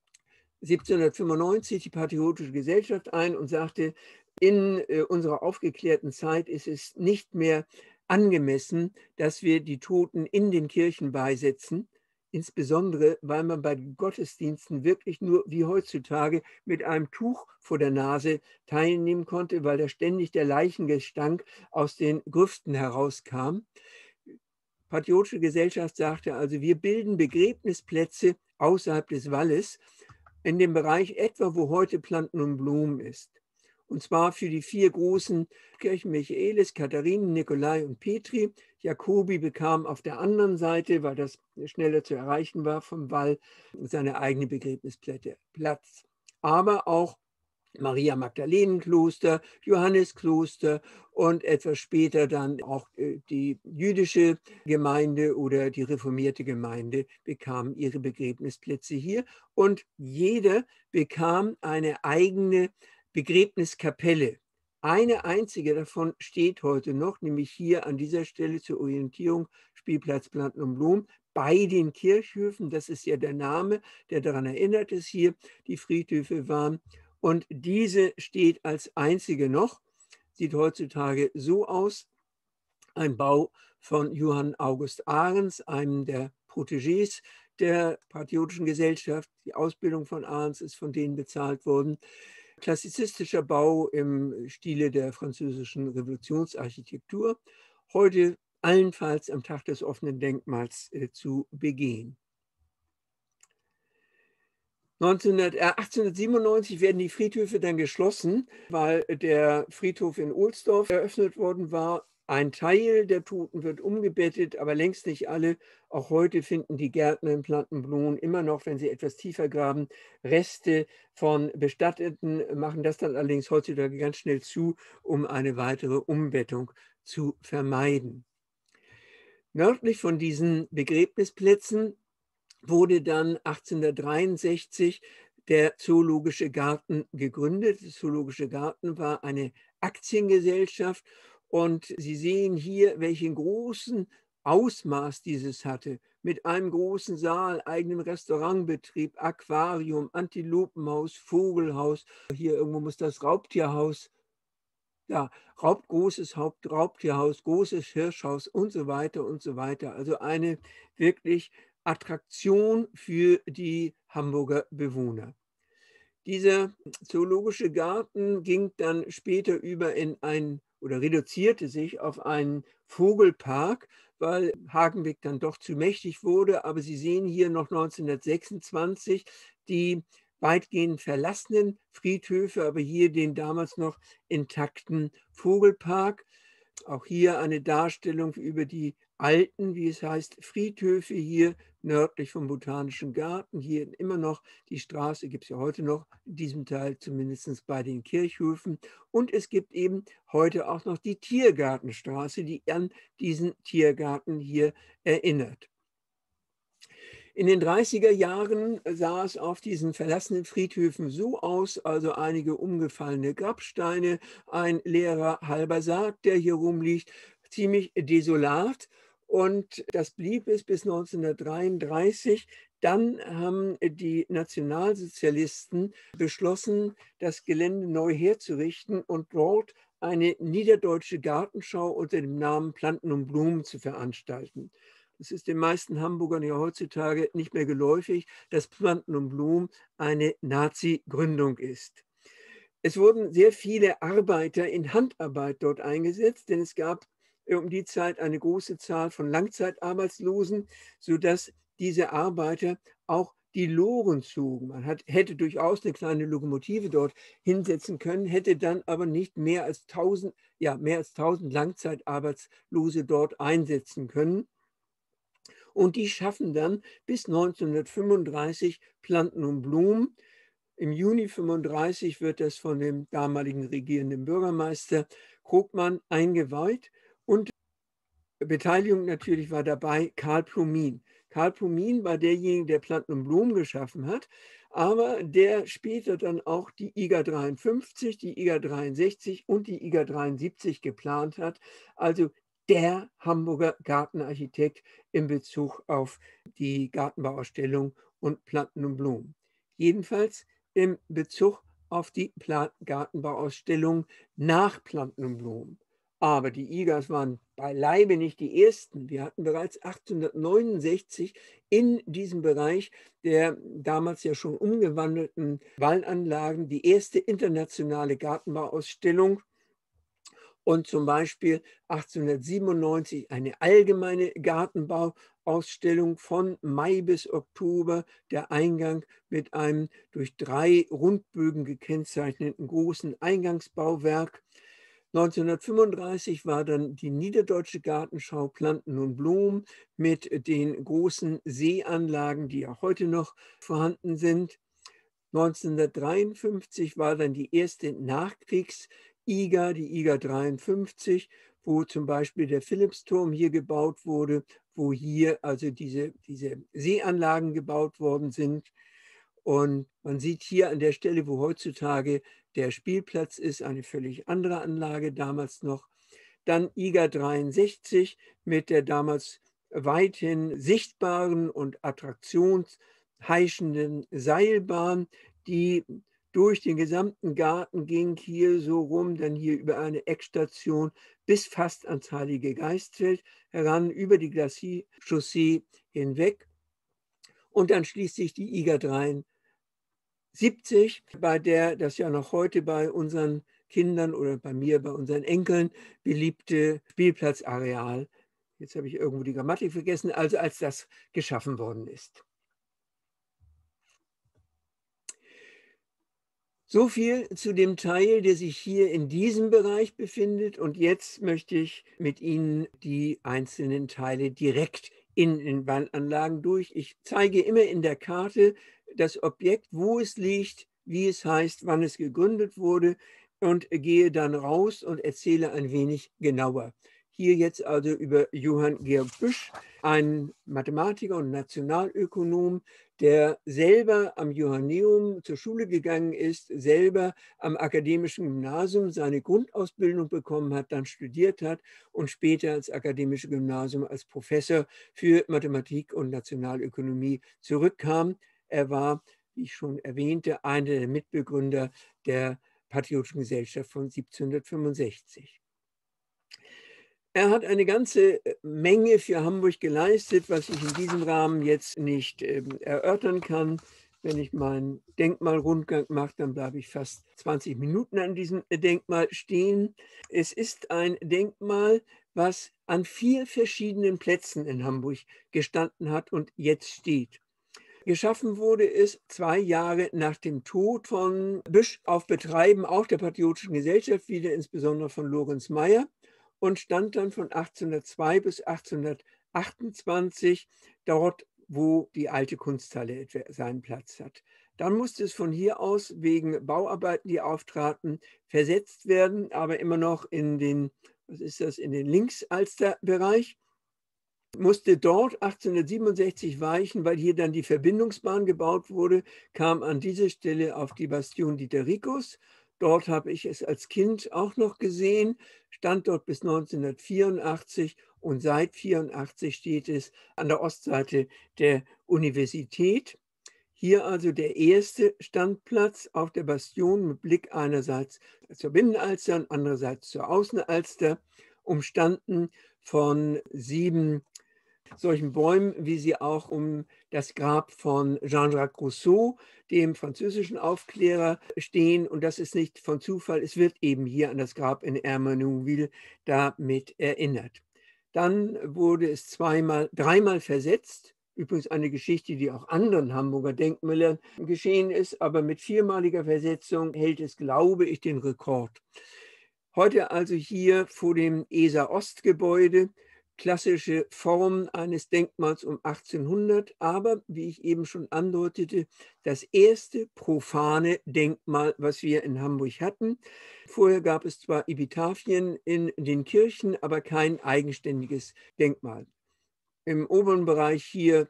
A: 1795 die Patriotische Gesellschaft ein und sagte, in unserer aufgeklärten Zeit ist es nicht mehr angemessen, dass wir die Toten in den Kirchen beisetzen, insbesondere weil man bei den Gottesdiensten wirklich nur wie heutzutage mit einem Tuch vor der Nase teilnehmen konnte, weil da ständig der Leichengestank aus den Grüften herauskam. Patriotische Gesellschaft sagte also, wir bilden Begräbnisplätze außerhalb des Walles, in dem Bereich etwa, wo heute Planten und Blumen ist. Und zwar für die 4 großen Kirchen Michaelis, Katharinen, Nikolai und Petri. Jacobi bekam auf der anderen Seite, weil das schneller zu erreichen war vom Wall, seine eigene Begräbnisplatz. Aber auch Maria Magdalenenkloster, Johanneskloster und etwas später dann auch die jüdische Gemeinde oder die reformierte Gemeinde bekamen ihre Begräbnisplätze hier, und jeder bekam eine eigene Begräbniskapelle. Eine einzige davon steht heute noch, nämlich hier an dieser Stelle zur Orientierung, Spielplatz Planten und Blumen, bei den Kirchhöfen. Das ist ja der Name, der daran erinnert, dass hier die Friedhöfe waren. Und diese steht als einzige noch, sieht heutzutage so aus, ein Bau von Johann August Ahrens, einem der Protégés der Patriotischen Gesellschaft. Die Ausbildung von Ahrens ist von denen bezahlt worden. Klassizistischer Bau im Stile der französischen Revolutionsarchitektur, heute allenfalls am Tag des offenen Denkmals zu begehen. 1897 werden die Friedhöfe dann geschlossen, weil der Friedhof in Ohlsdorf eröffnet worden war. Ein Teil der Toten wird umgebettet, aber längst nicht alle. Auch heute finden die Gärtner in Plantenblumen immer noch, wenn sie etwas tiefer graben, Reste von Bestatteten, machen das dann allerdings heutzutage ganz schnell zu, um eine weitere Umbettung zu vermeiden. Nördlich von diesen Begräbnisplätzen wurde dann 1863 der Zoologische Garten gegründet. Der Zoologische Garten war eine Aktiengesellschaft, und Sie sehen hier, welchen großen Ausmaß dieses hatte. Mit einem großen Saal, eigenem Restaurantbetrieb, Aquarium, Antilopenhaus, Vogelhaus. Hier irgendwo muss das Raubtierhaus, ja, großes Raubtierhaus, großes Hirschhaus und so weiter und so weiter. Also eine wirklich Attraktion für die Hamburger Bewohner. Dieser Zoologische Garten ging dann später über in ein oder reduzierte sich auf einen Vogelpark, weil Hagenbeck dann doch zu mächtig wurde. Aber Sie sehen hier noch 1926 die weitgehend verlassenen Friedhöfe, aber hier den damals noch intakten Vogelpark. Auch hier eine Darstellung über die alten, wie es heißt, Friedhöfe hier nördlich vom Botanischen Garten. Hier immer noch die Straße, gibt es ja heute noch, in diesem Teil zumindest bei den Kirchhöfen. Und es gibt eben heute auch noch die Tiergartenstraße, die an diesen Tiergarten hier erinnert. In den 30er Jahren sah es auf diesen verlassenen Friedhöfen so aus, also einige umgefallene Grabsteine, ein leerer halber Sarg, der hier rumliegt, ziemlich desolat. Und das blieb es bis 1933. Dann haben die Nationalsozialisten beschlossen, das Gelände neu herzurichten und dort eine niederdeutsche Gartenschau unter dem Namen Planten und Blumen zu veranstalten. Es ist den meisten Hamburgern ja heutzutage nicht mehr geläufig, dass Planten und Blumen eine Nazi-Gründung ist. Es wurden sehr viele Arbeiter in Handarbeit dort eingesetzt, denn es gab um die Zeit eine große Zahl von Langzeitarbeitslosen, sodass diese Arbeiter auch die Loren zogen. Hätte durchaus eine kleine Lokomotive dort hinsetzen können, hätte dann aber nicht mehr als 1000, mehr als 1000 Langzeitarbeitslose dort einsetzen können. Und die schaffen dann bis 1935 Planten und Blumen. Im Juni 1935 wird das von dem damaligen regierenden Bürgermeister Krogmann eingeweiht. Und Beteiligung natürlich war dabei Karl Plumin. Karl Plumin war derjenige, der Planten und Blumen geschaffen hat, aber der später dann auch die IGA 53, die IGA 63 und die IGA 73 geplant hat. Also der Hamburger Gartenarchitekt in Bezug auf die Gartenbauausstellung und Planten und Blumen. Jedenfalls in Bezug auf die Gartenbauausstellung nach Planten und Blumen. Aber die IGAs waren beileibe nicht die ersten. Wir hatten bereits 1869 in diesem Bereich der damals ja schon umgewandelten Wallanlagen die erste internationale Gartenbauausstellung. Und zum Beispiel 1897 eine allgemeine Gartenbauausstellung von Mai bis Oktober, der Eingang mit einem durch 3 Rundbögen gekennzeichneten großen Eingangsbauwerk. 1935 war dann die Niederdeutsche Gartenschau Planten und Blumen mit den großen Seeanlagen, die ja heute noch vorhanden sind. 1953 war dann die erste Nachkriegs-IGA, die IGA 53, wo zum Beispiel der Philippsturm hier gebaut wurde, wo hier also diese Seeanlagen gebaut worden sind. Und man sieht hier an der Stelle, wo heutzutage der Spielplatz ist, eine völlig andere Anlage, damals noch. Dann IGA 63 mit der damals weithin sichtbaren und attraktionsheischenden Seilbahn, die durch den gesamten Garten ging, hier so rum, dann hier über eine Eckstation bis fast ans Heilige Geistfeld heran, über die Glacis-Chaussee hinweg. Und dann schließlich die IGA 73, bei der das ja noch heute bei unseren Kindern oder bei mir, bei unseren Enkeln beliebte Spielplatzareal, jetzt habe ich irgendwo die Grammatik vergessen, also als das geschaffen worden ist. So viel zu dem Teil, der sich hier in diesem Bereich befindet. Und jetzt möchte ich mit Ihnen die einzelnen Teile direkt in den Wallanlagen durch. Ich zeige immer in der Karte das Objekt, wo es liegt, wie es heißt, wann es gegründet wurde und gehe dann raus und erzähle ein wenig genauer. Hier jetzt also über Johann Georg Büsch, ein Mathematiker und Nationalökonom, der selber am Johanneum zur Schule gegangen ist, selber am Akademischen Gymnasium seine Grundausbildung bekommen hat, dann studiert hat und später ans Akademische Gymnasium als Professor für Mathematik und Nationalökonomie zurückkam. Er war, wie ich schon erwähnte, einer der Mitbegründer der Patriotischen Gesellschaft von 1765. Er hat eine ganze Menge für Hamburg geleistet, was ich in diesem Rahmen jetzt nicht erörtern kann. Wenn ich meinen Denkmalrundgang mache, dann bleibe ich fast 20 Minuten an diesem Denkmal stehen. Es ist ein Denkmal, was an 4 verschiedenen Plätzen in Hamburg gestanden hat und jetzt steht. Geschaffen wurde es 2 Jahre nach dem Tod von Büsch auf Betreiben auch der Patriotischen Gesellschaft, wieder insbesondere von Lorenz Mayer, und stand dann von 1802 bis 1828 dort, wo die alte Kunsthalle seinen Platz hat. Dann musste es von hier aus wegen Bauarbeiten, die auftraten, versetzt werden, aber immer noch in den, was ist das, in den Linksalsterbereich. Musste dort 1867 weichen, weil hier dann die Verbindungsbahn gebaut wurde, kam an diese Stelle auf die Bastion Dietericus. Dort habe ich es als Kind auch noch gesehen, stand dort bis 1984 und seit 1984 steht es an der Ostseite der Universität. Hier also der erste Standplatz auf der Bastion mit Blick einerseits zur Binnenalster und andererseits zur Außenalster, umstanden von 7 solchen Bäumen, wie sie auch um das Grab von Jean-Jacques Rousseau, dem französischen Aufklärer, stehen. Und das ist nicht von Zufall, es wird eben hier an das Grab in Ermenonville damit erinnert. Dann wurde es dreimal versetzt. Übrigens eine Geschichte, die auch anderen Hamburger Denkmälern geschehen ist, aber mit 4-maliger Versetzung hält es, glaube ich, den Rekord. Heute also hier vor dem ESA-Ostgebäude, klassische Form eines Denkmals um 1800, aber wie ich eben schon andeutete, das erste profane Denkmal, was wir in Hamburg hatten. Vorher gab es zwar Epitaphien in den Kirchen, aber kein eigenständiges Denkmal. Im oberen Bereich hier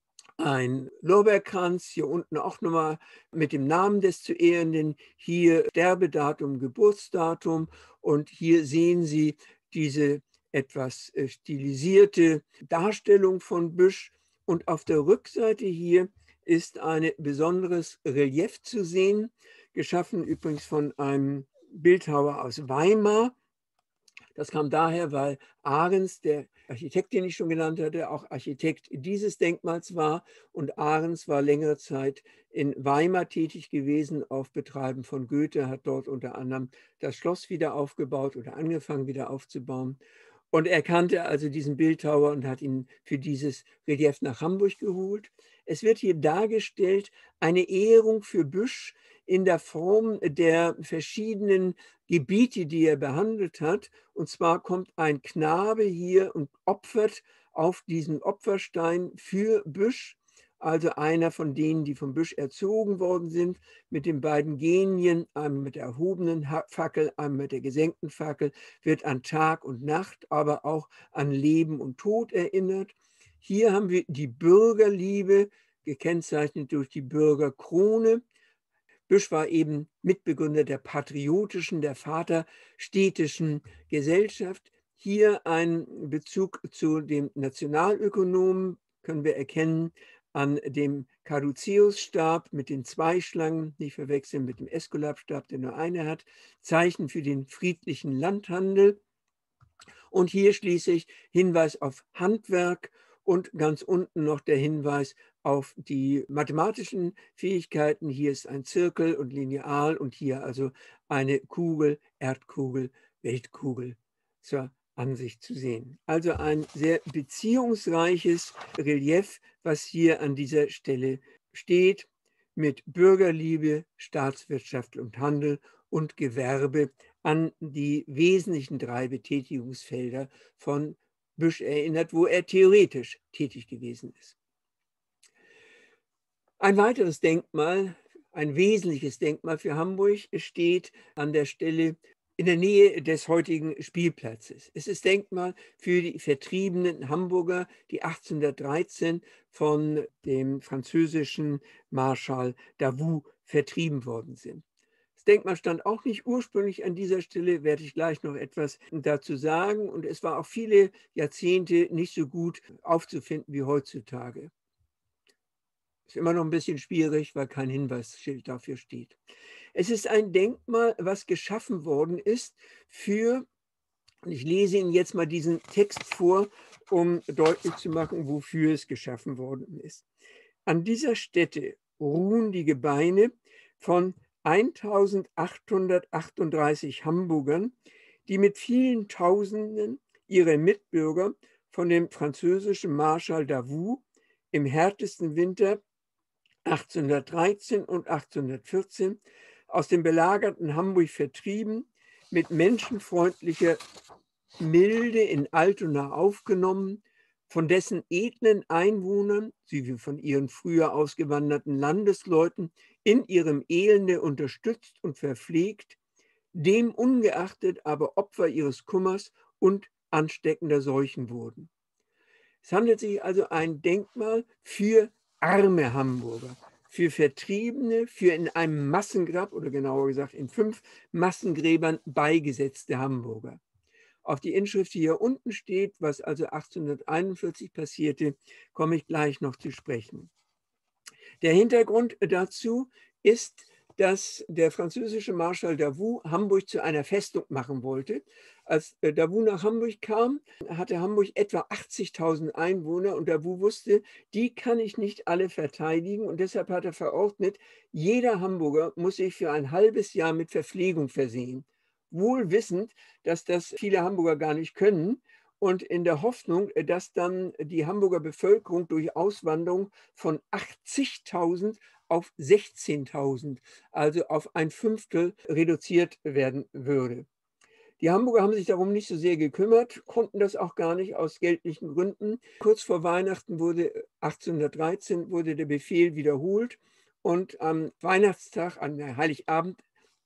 A: ein Lorbeerkranz, hier unten auch nochmal mit dem Namen des zu Ehrenden, hier Sterbedatum, Geburtsdatum, und hier sehen Sie diese etwas stilisierte Darstellung von Büsch, und auf der Rückseite hier ist ein besonderes Relief zu sehen, geschaffen übrigens von einem Bildhauer aus Weimar. Das kam daher, weil Ahrens, der Architekt, den ich schon genannt hatte, auch Architekt dieses Denkmals war. Und Ahrens war längere Zeit in Weimar tätig gewesen auf Betreiben von Goethe, hat dort unter anderem das Schloss wieder aufgebaut oder angefangen wieder aufzubauen. Und er kannte also diesen Bildhauer und hat ihn für dieses Relief nach Hamburg geholt. Es wird hier dargestellt eine Ehrung für Büsch in der Form der verschiedenen Gebiete, die er behandelt hat. Und zwar kommt ein Knabe hier und opfert auf diesen Opferstein für Büsch, also einer von denen, die vom Büsch erzogen worden sind, mit den beiden Genien, einmal mit der erhobenen Fackel, einmal mit der gesenkten Fackel, wird an Tag und Nacht, aber auch an Leben und Tod erinnert. Hier haben wir die Bürgerliebe, gekennzeichnet durch die Bürgerkrone. Büsch war eben Mitbegründer der patriotischen, der vaterstädtischen Gesellschaft. Hier ein Bezug zu dem Nationalökonomen können wir erkennen an dem Caduceus-Stab mit den 2 Schlangen, nicht verwechseln mit dem Äskulapstab, der nur eine hat, Zeichen für den friedlichen Landhandel. Und hier schließlich Hinweis auf Handwerk und ganz unten noch der Hinweis auf die mathematischen Fähigkeiten. Hier ist ein Zirkel und Lineal und hier also eine Kugel, Erdkugel, Weltkugel zur Ansicht zu sehen. Also ein sehr beziehungsreiches Relief, was hier an dieser Stelle steht, mit Bürgerliebe, Staatswirtschaft und Handel und Gewerbe an die wesentlichen 3 Betätigungsfelder von Büsch erinnert, wo er theoretisch tätig gewesen ist. Ein weiteres Denkmal, ein wesentliches Denkmal für Hamburg, steht an der Stelle in der Nähe des heutigen Spielplatzes. Es ist Denkmal für die vertriebenen Hamburger, die 1813 von dem französischen Marschall Davout vertrieben worden sind. Das Denkmal stand auch nicht ursprünglich an dieser Stelle, werde ich gleich noch etwas dazu sagen. Und es war auch viele Jahrzehnte nicht so gut aufzufinden wie heutzutage. Ist immer noch ein bisschen schwierig, weil kein Hinweisschild dafür steht. Es ist ein Denkmal, was geschaffen worden ist für, und ich lese Ihnen jetzt mal diesen Text vor, um deutlich zu machen, wofür es geschaffen worden ist. An dieser Stätte ruhen die Gebeine von 1838 Hamburgern, die mit vielen Tausenden ihre Mitbürger von dem französischen Marschall Davout im härtesten Winter 1813 und 1814 aus dem belagerten Hamburg vertrieben, mit menschenfreundlicher Milde in Altona aufgenommen, von dessen edlen Einwohnern, sowie von ihren früher ausgewanderten Landesleuten, in ihrem Elende unterstützt und verpflegt, dem ungeachtet aber Opfer ihres Kummers und ansteckender Seuchen wurden. Es handelt sich also ein Denkmal für arme Hamburger, für Vertriebene, für in einem Massengrab oder genauer gesagt in 5 Massengräbern beigesetzte Hamburger. Auf die Inschrift, die hier unten steht, was also 1841 passierte, komme ich gleich noch zu sprechen. Der Hintergrund dazu ist, dass der französische Marschall Davout Hamburg zu einer Festung machen wollte. Als Davout nach Hamburg kam, hatte Hamburg etwa 80.000 Einwohner und Davout wusste, die kann ich nicht alle verteidigen und deshalb hat er verordnet, jeder Hamburger muss sich für ein halbes Jahr mit Verpflegung versehen. Wohl wissend, dass das viele Hamburger gar nicht können und in der Hoffnung, dass dann die Hamburger Bevölkerung durch Auswanderung von 80.000 auf 16.000, also auf ein Fünftel reduziert werden würde. Die Hamburger haben sich darum nicht so sehr gekümmert, konnten das auch gar nicht aus geldlichen Gründen. Kurz vor Weihnachten 1813 wurde der Befehl wiederholt und am Weihnachtstag, an Heiligabend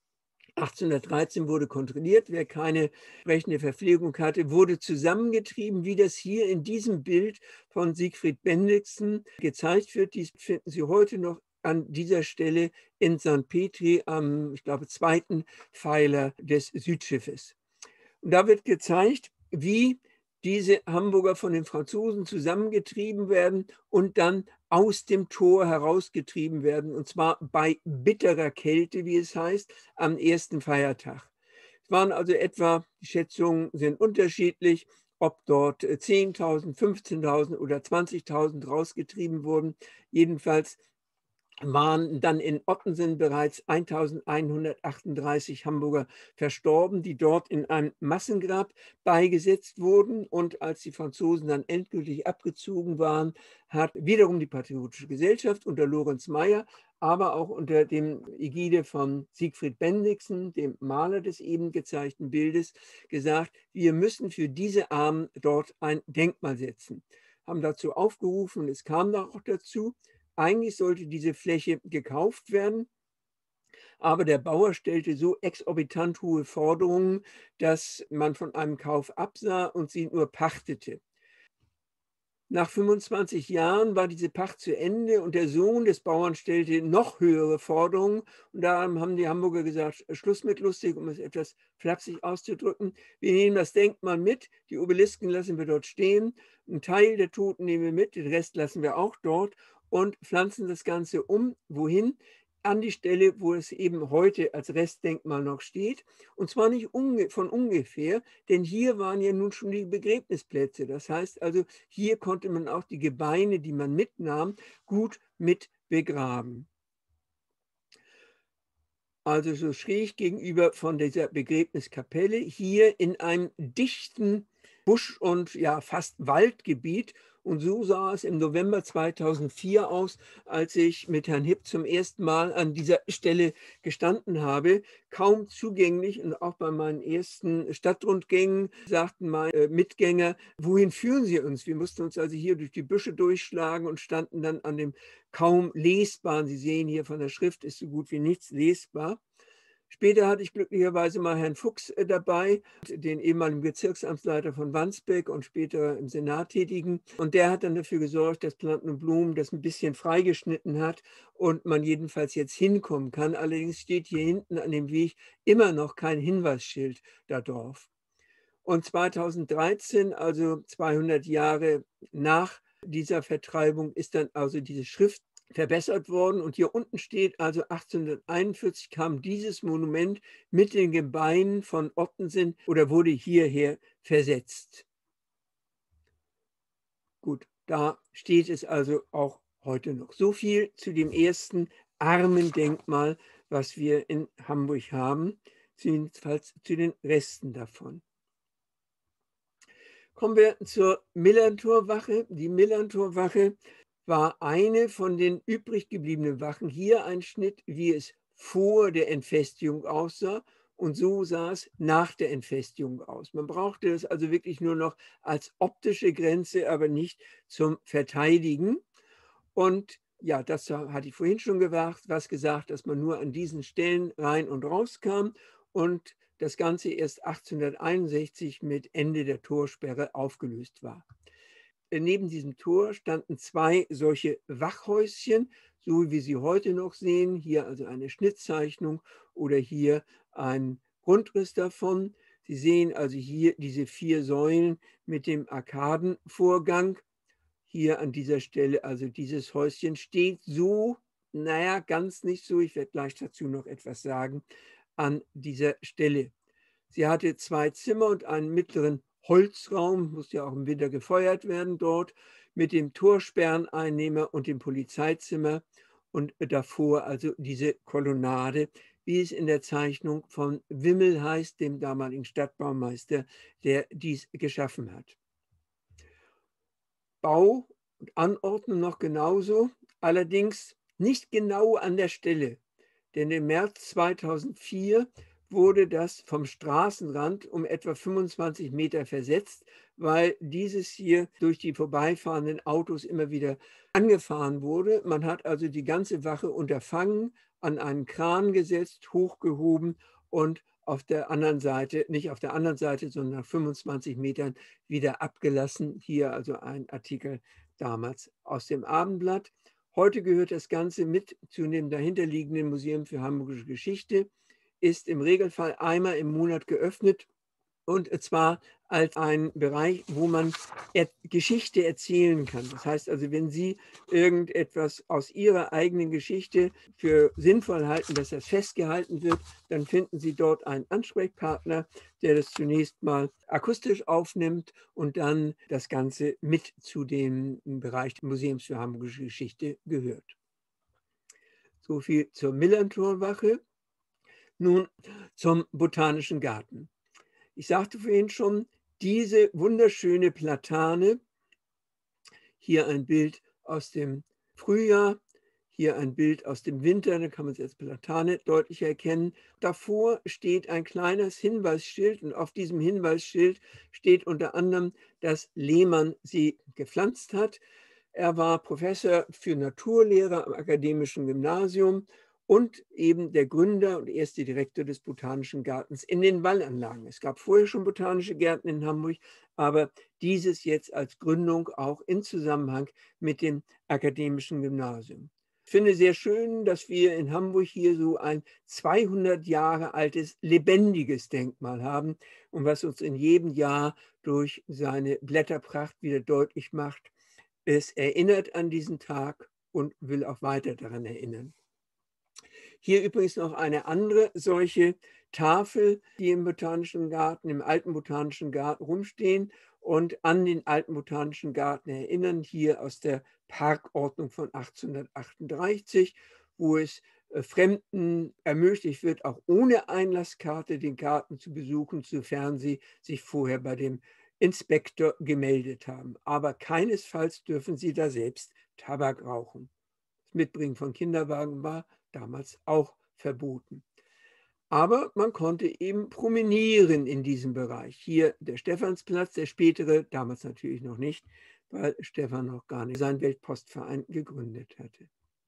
A: 1813 wurde kontrolliert, wer keine entsprechende Verpflegung hatte, wurde zusammengetrieben, wie das hier in diesem Bild von Siegfried Bendixen gezeigt wird. Dies finden Sie heute noch an dieser Stelle in St. Petri am, ich glaube, 2. Pfeiler des Südschiffes. Und da wird gezeigt, wie diese Hamburger von den Franzosen zusammengetrieben werden und dann aus dem Tor herausgetrieben werden, und zwar bei bitterer Kälte, wie es heißt, am ersten Feiertag. Es waren also etwa, die Schätzungen sind unterschiedlich, ob dort 10.000, 15.000 oder 20.000 rausgetrieben wurden. Jedenfalls waren dann in Ottensen bereits 1.138 Hamburger verstorben, die dort in einem Massengrab beigesetzt wurden. Und als die Franzosen dann endgültig abgezogen waren, hat wiederum die Patriotische Gesellschaft unter Lorenz Meyer, aber auch unter dem Ägide von Siegfried Bendixen, dem Maler des eben gezeigten Bildes, gesagt, wir müssen für diese Armen dort ein Denkmal setzen. Haben dazu aufgerufen und es kam da auch dazu. Eigentlich sollte diese Fläche gekauft werden, aber der Bauer stellte so exorbitant hohe Forderungen, dass man von einem Kauf absah und sie nur pachtete. Nach 25 Jahren war diese Pacht zu Ende und der Sohn des Bauern stellte noch höhere Forderungen. Und da haben die Hamburger gesagt, Schluss mit lustig, um es etwas flapsig auszudrücken. Wir nehmen das Denkmal mit, die Obelisken lassen wir dort stehen, einen Teil der Toten nehmen wir mit, den Rest lassen wir auch dort und pflanzen das Ganze um. Wohin? An die Stelle, wo es eben heute als Restdenkmal noch steht. Und zwar nicht von ungefähr, denn hier waren ja nun schon die Begräbnisplätze. Das heißt also, hier konnte man auch die Gebeine, die man mitnahm, gut mit begraben. Also so schräg gegenüber von dieser Begräbniskapelle, hier in einem dichten Busch- und ja fast Waldgebiet. Und so sah es im November 2004 aus, als ich mit Herrn Hipp zum ersten Mal an dieser Stelle gestanden habe. Kaum zugänglich und auch bei meinen ersten Stadtrundgängen sagten meine Mitgänger, wohin führen Sie uns? Wir mussten uns also hier durch die Büsche durchschlagen und standen dann an dem kaum lesbaren, Sie sehen hier von der Schrift ist so gut wie nichts lesbar. Später hatte ich glücklicherweise mal Herrn Fuchs dabei, den ehemaligen Bezirksamtsleiter von Wandsbek und später im Senat tätigen. Und der hat dann dafür gesorgt, dass Planten und Blumen das ein bisschen freigeschnitten hat und man jedenfalls jetzt hinkommen kann. Allerdings steht hier hinten an dem Weg immer noch kein Hinweisschild da drauf. Und 2013, also 200 Jahre nach dieser Vertreibung, ist dann also diese Schrift verbessert worden. Und hier unten steht also 1841 kam dieses Monument mit den Gebeinen von Ottensen oder wurde hierher versetzt. Gut, da steht es also auch heute noch. So viel zu dem ersten Armendenkmal, was wir in Hamburg haben, jedenfalls zu den Resten davon. Kommen wir zur Millantor-Wache. Die Millantor-Wache war eine von den übrig gebliebenen Wachen. Hier ein Schnitt, wie es vor der Entfestigung aussah. Und so sah es nach der Entfestigung aus. Man brauchte es also wirklich nur noch als optische Grenze, aber nicht zum Verteidigen. Und ja, das hatte ich vorhin schon gesagt, dass man nur an diesen Stellen rein und raus kam und das Ganze erst 1861 mit Ende der Torsperre aufgelöst war. Neben diesem Tor standen zwei solche Wachhäuschen, so wie Sie heute noch sehen. Hier also eine Schnittzeichnung oder hier ein Grundriss davon. Sie sehen also hier diese 4 Säulen mit dem Arkadenvorgang. Hier an dieser Stelle, also dieses Häuschen steht so, naja, ganz nicht so, ich werde gleich dazu noch etwas sagen, an dieser Stelle. Sie hatte 2 Zimmer und einen mittleren Holzraum, muss ja auch im Winter gefeuert werden dort, mit dem Torsperreneinnehmer und dem Polizeizimmer und davor also diese Kolonnade, wie es in der Zeichnung von Wimmel heißt, dem damaligen Stadtbaumeister, der dies geschaffen hat. Bau und Anordnung noch genauso, allerdings nicht genau an der Stelle, denn im März 2004 wurde das vom Straßenrand um etwa 25 Meter versetzt, weil dieses hier durch die vorbeifahrenden Autos immer wieder angefahren wurde. Man hat also die ganze Wache unterfangen, an einen Kran gesetzt, hochgehoben und auf der anderen Seite, nicht auf der anderen Seite, sondern nach 25 Metern wieder abgelassen. Hier also ein Artikel damals aus dem Abendblatt. Heute gehört das Ganze mit zu dem dahinterliegenden Museum für Hamburgische Geschichte, ist im Regelfall einmal im Monat geöffnet und zwar als ein Bereich, wo man Geschichte erzählen kann. Das heißt also, wenn Sie irgendetwas aus Ihrer eigenen Geschichte für sinnvoll halten, dass das festgehalten wird, dann finden Sie dort einen Ansprechpartner, der das zunächst mal akustisch aufnimmt und dann das Ganze mit zu dem Bereich des Museums für Hamburgische Geschichte gehört. So viel zur Millantor-Wache. Nun zum Botanischen Garten. Ich sagte vorhin schon, diese wunderschöne Platane, hier ein Bild aus dem Frühjahr, hier ein Bild aus dem Winter, da kann man es als Platane deutlich erkennen. Davor steht ein kleines Hinweisschild und auf diesem Hinweisschild steht unter anderem, dass Lehmann sie gepflanzt hat. Er war Professor für Naturlehre am Akademischen Gymnasium und eben der Gründer und erste Direktor des Botanischen Gartens in den Wallanlagen. Es gab vorher schon botanische Gärten in Hamburg, aber dieses jetzt als Gründung auch in Zusammenhang mit dem Akademischen Gymnasium. Ich finde sehr schön, dass wir in Hamburg hier so ein 200 Jahre altes, lebendiges Denkmal haben und was uns in jedem Jahr durch seine Blätterpracht wieder deutlich macht, es erinnert an diesen Tag und will auch weiter daran erinnern. Hier übrigens noch eine andere solche Tafel, die im Botanischen Garten, im alten Botanischen Garten rumstehen und an den alten Botanischen Garten erinnern, hier aus der Parkordnung von 1838, wo es Fremden ermöglicht wird, auch ohne Einlasskarte den Garten zu besuchen, sofern sie sich vorher bei dem Inspektor gemeldet haben. Aber keinesfalls dürfen sie da selbst Tabak rauchen. Das Mitbringen von Kinderwagen war damals auch verboten. Aber man konnte eben promenieren in diesem Bereich. Hier der Stephansplatz, der spätere, damals natürlich noch nicht, weil Stephan noch gar nicht seinen Weltpostverein gegründet hatte.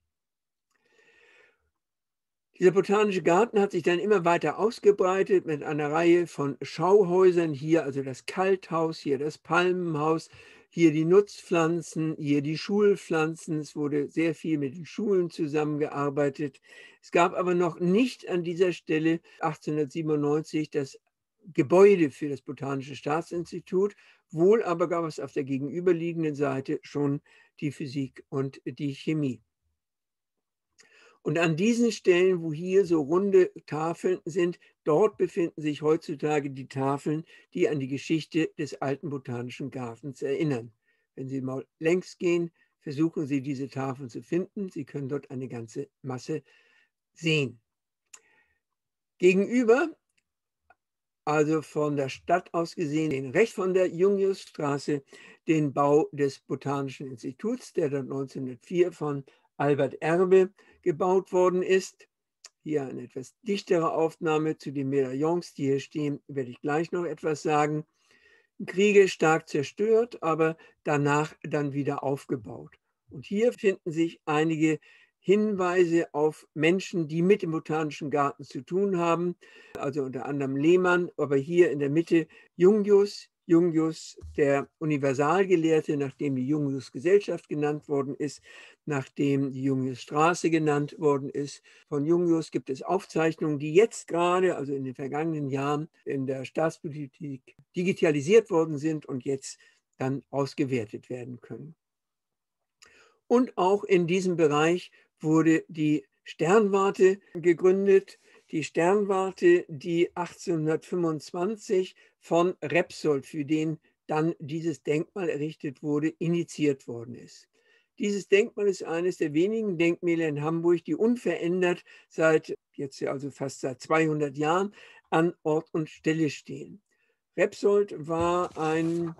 A: Dieser botanische Garten hat sich dann immer weiter ausgebreitet mit einer Reihe von Schauhäusern. Hier also das Kalthaus, hier das Palmenhaus, hier die Nutzpflanzen, hier die Schulpflanzen. Es wurde sehr viel mit den Schulen zusammengearbeitet. Es gab aber noch nicht an dieser Stelle 1897 das Gebäude für das Botanische Staatsinstitut. Wohl aber gab es auf der gegenüberliegenden Seite schon die Physik und die Chemie. Und an diesen Stellen, wo hier so runde Tafeln sind, dort befinden sich heutzutage die Tafeln, die an die Geschichte des alten Botanischen Gartens erinnern. Wenn Sie mal längs gehen, versuchen Sie, diese Tafeln zu finden. Sie können dort eine ganze Masse sehen. Gegenüber also von der Stadt aus gesehen, rechts von der Jungiusstraße, den Bau des Botanischen Instituts, der dann 1904 von Albert Erbe gebaut worden ist. Hier eine etwas dichtere Aufnahme zu den Medaillons, die hier stehen, werde ich gleich noch etwas sagen. Kriege stark zerstört, aber danach dann wieder aufgebaut. Und hier finden sich einige Hinweise auf Menschen, die mit dem Botanischen Garten zu tun haben, also unter anderem Lehmann, aber hier in der Mitte Jungius. Jungius, der Universalgelehrte, nachdem die Jungius-Gesellschaft genannt worden ist, nachdem die Jungiusstraße genannt worden ist. Von Jungius gibt es Aufzeichnungen, die jetzt gerade, also in den vergangenen Jahren, in der Staatspolitik digitalisiert worden sind und jetzt dann ausgewertet werden können. Und auch in diesem Bereich wurde die Sternwarte gegründet. Die Sternwarte, die 1825 von Repsold, für den dann dieses Denkmal errichtet wurde, initiiert worden ist. Dieses Denkmal ist eines der wenigen Denkmäler in Hamburg, die unverändert seit jetzt also fast seit 200 Jahren an Ort und Stelle stehen. Repsold war ein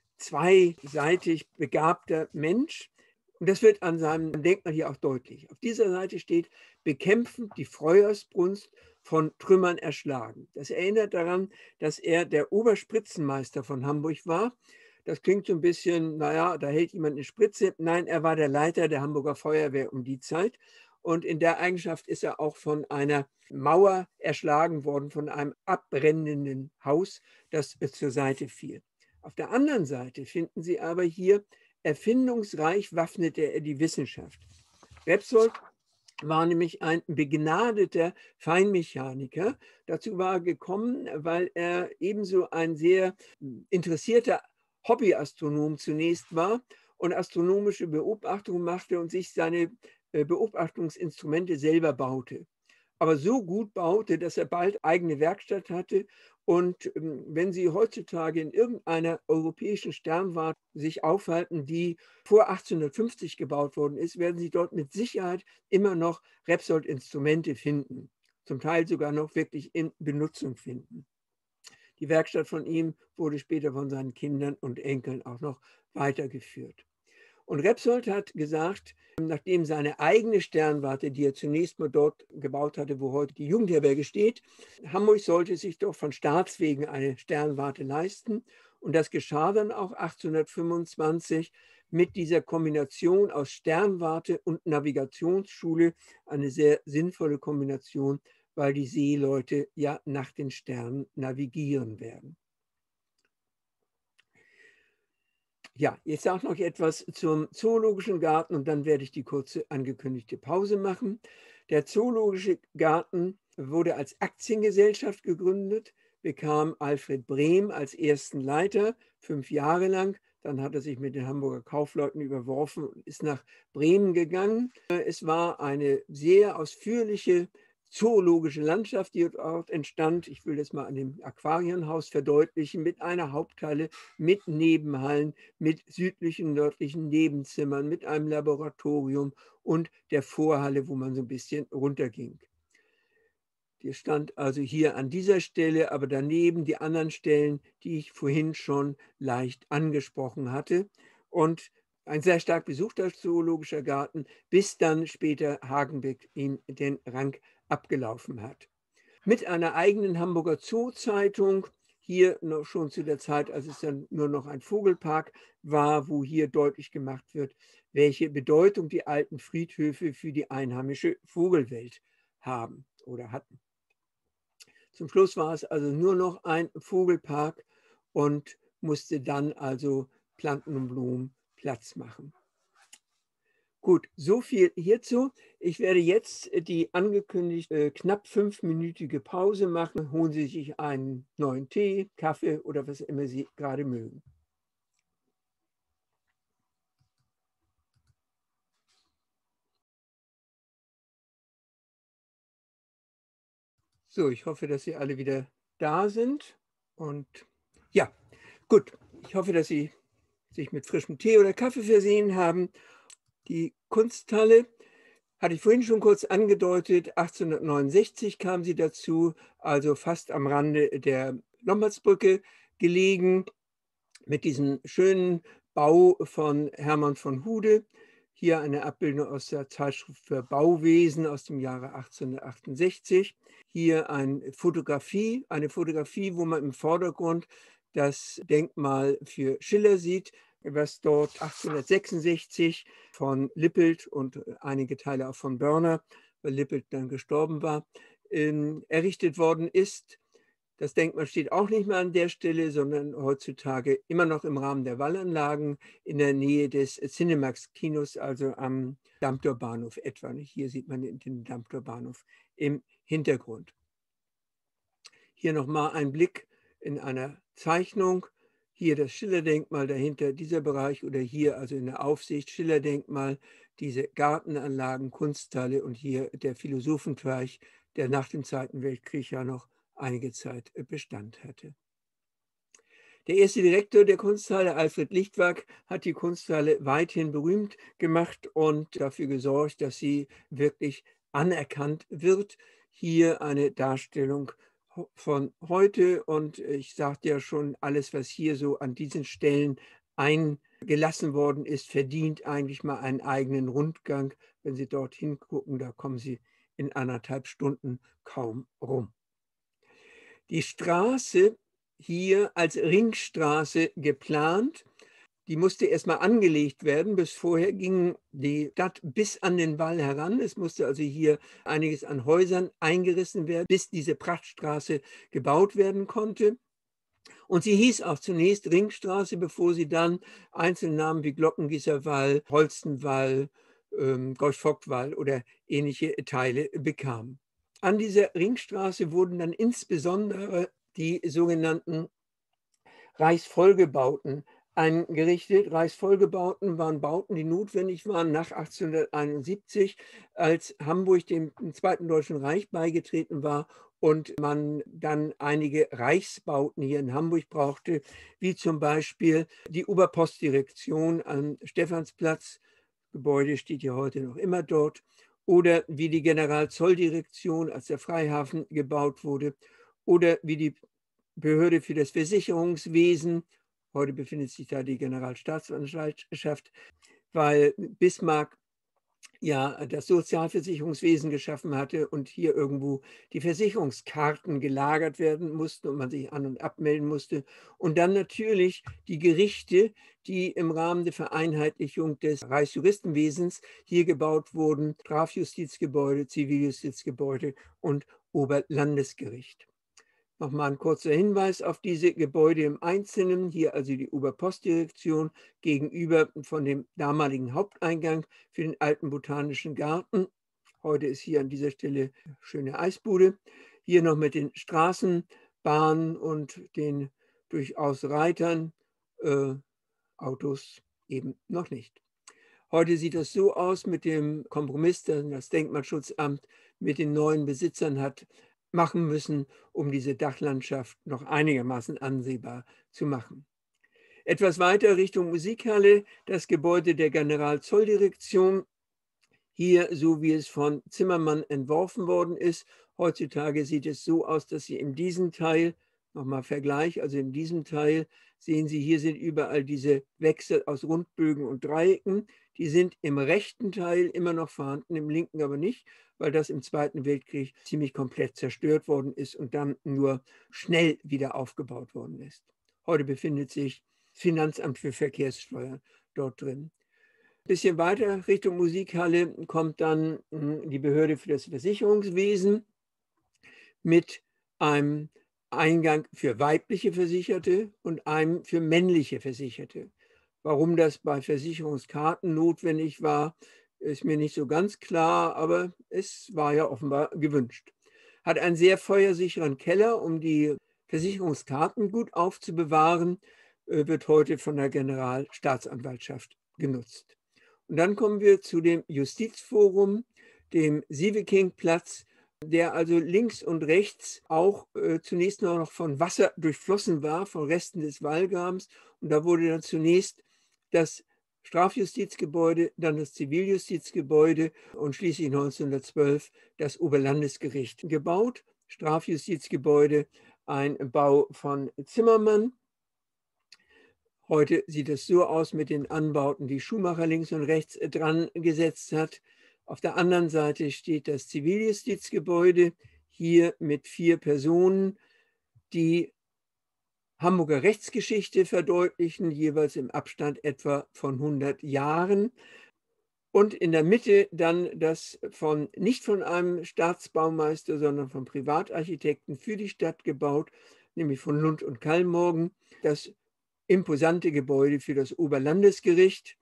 A: zweiseitig begabter Mensch. Und das wird an seinem Denkmal hier auch deutlich. Auf dieser Seite steht, bekämpfen die Feuersbrunst von Trümmern erschlagen. Das erinnert daran, dass er der Oberspritzenmeister von Hamburg war. Das klingt so ein bisschen, naja, da hält jemand eine Spritze. Nein, er war der Leiter der Hamburger Feuerwehr um die Zeit. Und in der Eigenschaft ist er auch von einer Mauer erschlagen worden, von einem abbrennenden Haus, das zur Seite fiel. Auf der anderen Seite finden Sie aber hier, erfindungsreich waffnete er die Wissenschaft. Repsold war nämlich ein begnadeter Feinmechaniker. Dazu war er gekommen, weil er ebenso ein sehr interessierter Hobbyastronom zunächst war und astronomische Beobachtungen machte und sich seine Beobachtungsinstrumente selber baute. Aber so gut baute, dass er bald eigene Werkstatt hatte. Und wenn Sie heutzutage in irgendeiner europäischen Sternwarte sich aufhalten, die vor 1850 gebaut worden ist, werden Sie dort mit Sicherheit immer noch Repsold-Instrumente finden. Zum Teil sogar noch wirklich in Benutzung finden. Die Werkstatt von ihm wurde später von seinen Kindern und Enkeln auch noch weitergeführt. Und Repsold hat gesagt, nachdem seine eigene Sternwarte, die er zunächst mal dort gebaut hatte, wo heute die Jugendherberge steht, Hamburg sollte sich doch von Staatswegen eine Sternwarte leisten. Und das geschah dann auch 1825 mit dieser Kombination aus Sternwarte und Navigationsschule, eine sehr sinnvolle Kombination, weil die Seeleute ja nach den Sternen navigieren werden. Ja, jetzt auch noch etwas zum Zoologischen Garten und dann werde ich die kurze angekündigte Pause machen. Der Zoologische Garten wurde als Aktiengesellschaft gegründet, bekam Alfred Brehm als ersten Leiter 5 Jahre lang. Dann hat er sich mit den Hamburger Kaufleuten überworfen und ist nach Bremen gegangen. Es war eine sehr ausführliche zoologische Landschaft, die dort entstand. Ich will das mal an dem Aquarienhaus verdeutlichen, mit einer Haupthalle, mit Nebenhallen, mit südlichen, nördlichen Nebenzimmern, mit einem Laboratorium und der Vorhalle, wo man so ein bisschen runterging. Die stand also hier an dieser Stelle, aber daneben die anderen Stellen, die ich vorhin schon leicht angesprochen hatte. Und ein sehr stark besuchter zoologischer Garten, bis dann später Hagenbeck ihn den Rang abgelaufen hat. Mit einer eigenen Hamburger Zoozeitung, hier noch schon zu der Zeit, als es dann nur noch ein Vogelpark war, wo hier deutlich gemacht wird, welche Bedeutung die alten Friedhöfe für die einheimische Vogelwelt haben oder hatten. Zum Schluss war es also nur noch ein Vogelpark und musste dann also Planten und Blumen Platz machen. Gut, so viel hierzu. Ich werde jetzt die angekündigte knapp 5-minütige Pause machen. Holen Sie sich einen neuen Tee, Kaffee oder was immer Sie gerade mögen. So, ich hoffe, dass Sie alle wieder da sind. Und ja, gut. Ich hoffe, dass Sie sich mit frischem Tee oder Kaffee versehen haben. Die Kunsthalle hatte ich vorhin schon kurz angedeutet. 1869 kam sie dazu, also fast am Rande der Lombardsbrücke gelegen, mit diesem schönen Bau von Hermann von Hude. Hier eine Abbildung aus der Zeitschrift für Bauwesen aus dem Jahre 1868. Hier eine Fotografie, wo man im Vordergrund das Denkmal für Schiller sieht, was dort 1866 von Lippelt und einige Teile auch von Börner, weil Lippelt dann gestorben war, errichtet worden ist. Das Denkmal steht auch nicht mehr an der Stelle, sondern heutzutage immer noch im Rahmen der Wallanlagen in der Nähe des Cinemax-Kinos, also am Dammtor Bahnhof etwa. Hier sieht man den Dammtor Bahnhof im Hintergrund. Hier nochmal ein Blick in einer Zeichnung. Hier das Schiller-Denkmal, dahinter dieser Bereich, oder hier also in der Aufsicht Schiller-Denkmal, diese Gartenanlagen, Kunsthalle und hier der Philosophenteich, der nach dem Zweiten Weltkrieg ja noch einige Zeit Bestand hatte. Der erste Direktor der Kunsthalle, Alfred Lichtwark, hat die Kunsthalle weithin berühmt gemacht und dafür gesorgt, dass sie wirklich anerkannt wird. Hier eine Darstellung von heute, und ich sagte ja schon, alles, was hier so an diesen Stellen eingelassen worden ist, verdient eigentlich mal einen eigenen Rundgang. Wenn Sie dorthin gucken, da kommen Sie in 1,5 Stunden kaum rum. Die Straße hier als Ringstraße geplant. Die musste erstmal angelegt werden. Bis vorher ging die Stadt bis an den Wall heran. Es musste also hier einiges an Häusern eingerissen werden, bis diese Prachtstraße gebaut werden konnte. Und sie hieß auch zunächst Ringstraße, bevor sie dann Einzelnamen wie Glockengießerwall, Holstenwall, Gorch-Vogt-Wall oder ähnliche Teile bekam. An dieser Ringstraße wurden dann insbesondere die sogenannten Reichsfolgebauten eingerichtet. Reichsfolgebauten waren Bauten, die notwendig waren nach 1871, als Hamburg dem Zweiten Deutschen Reich beigetreten war und man dann einige Reichsbauten hier in Hamburg brauchte, wie zum Beispiel die Oberpostdirektion am Stephansplatz. Das Gebäude steht ja heute noch immer dort. Oder wie die Generalzolldirektion, als der Freihafen gebaut wurde. Oder wie die Behörde für das Versicherungswesen. Heute befindet sich da die Generalstaatsanwaltschaft, weil Bismarck ja das Sozialversicherungswesen geschaffen hatte und hier irgendwo die Versicherungskarten gelagert werden mussten und man sich an- und abmelden musste. Und dann natürlich die Gerichte, die im Rahmen der Vereinheitlichung des Reichsjuristenwesens hier gebaut wurden: Strafjustizgebäude, Ziviljustizgebäude und Oberlandesgericht. Nochmal ein kurzer Hinweis auf diese Gebäude im Einzelnen. Hier also die Oberpostdirektion gegenüber von dem damaligen Haupteingang für den alten Botanischen Garten. Heute ist hier an dieser Stelle eine schöne Eisbude. Hier noch mit den Straßenbahnen und den durchaus Reitern, Autos eben noch nicht. Heute sieht das so aus mit dem Kompromiss, den das Denkmalschutzamt mit den neuen Besitzern hat machen müssen, um diese Dachlandschaft noch einigermaßen ansehbar zu machen. Etwas weiter Richtung Musikhalle, das Gebäude der Generalzolldirektion. Hier, so wie es von Zimmermann entworfen worden ist. Heutzutage sieht es so aus, dass Sie in diesem Teil, nochmal Vergleich, also in diesem Teil sehen Sie, hier sind überall diese Wechsel aus Rundbögen und Dreiecken. Die sind im rechten Teil immer noch vorhanden, im linken aber nicht, weil das im Zweiten Weltkrieg ziemlich komplett zerstört worden ist und dann nur schnell wieder aufgebaut worden ist. Heute befindet sich das Finanzamt für Verkehrssteuer dort drin. Ein bisschen weiter Richtung Musikhalle kommt dann die Behörde für das Versicherungswesen mit einem Eingang für weibliche Versicherte und einem für männliche Versicherte. Warum das bei Versicherungskarten notwendig war, ist mir nicht so ganz klar, aber es war ja offenbar gewünscht. Hat einen sehr feuersicheren Keller, um die Versicherungskarten gut aufzubewahren, wird heute von der Generalstaatsanwaltschaft genutzt. Und dann kommen wir zu dem Justizforum, dem Sievekingplatz, der also links und rechts auch zunächst noch von Wasser durchflossen war, von Resten des Wallgrabens. Und da wurde dann zunächst das Strafjustizgebäude, dann das Ziviljustizgebäude und schließlich 1912 das Oberlandesgericht gebaut. Strafjustizgebäude ein Bau von Zimmermann. Heute sieht es so aus mit den Anbauten, die Schumacher links und rechts dran gesetzt hat. Auf der anderen Seite steht das Ziviljustizgebäude, hier mit 4 Personen, die Hamburger Rechtsgeschichte verdeutlichen, jeweils im Abstand etwa von 100 Jahren. Und in der Mitte dann das nicht von einem Staatsbaumeister, sondern vom Privatarchitekten für die Stadt gebaut, nämlich von Lund und Kallmorgen, das imposante Gebäude für das Oberlandesgericht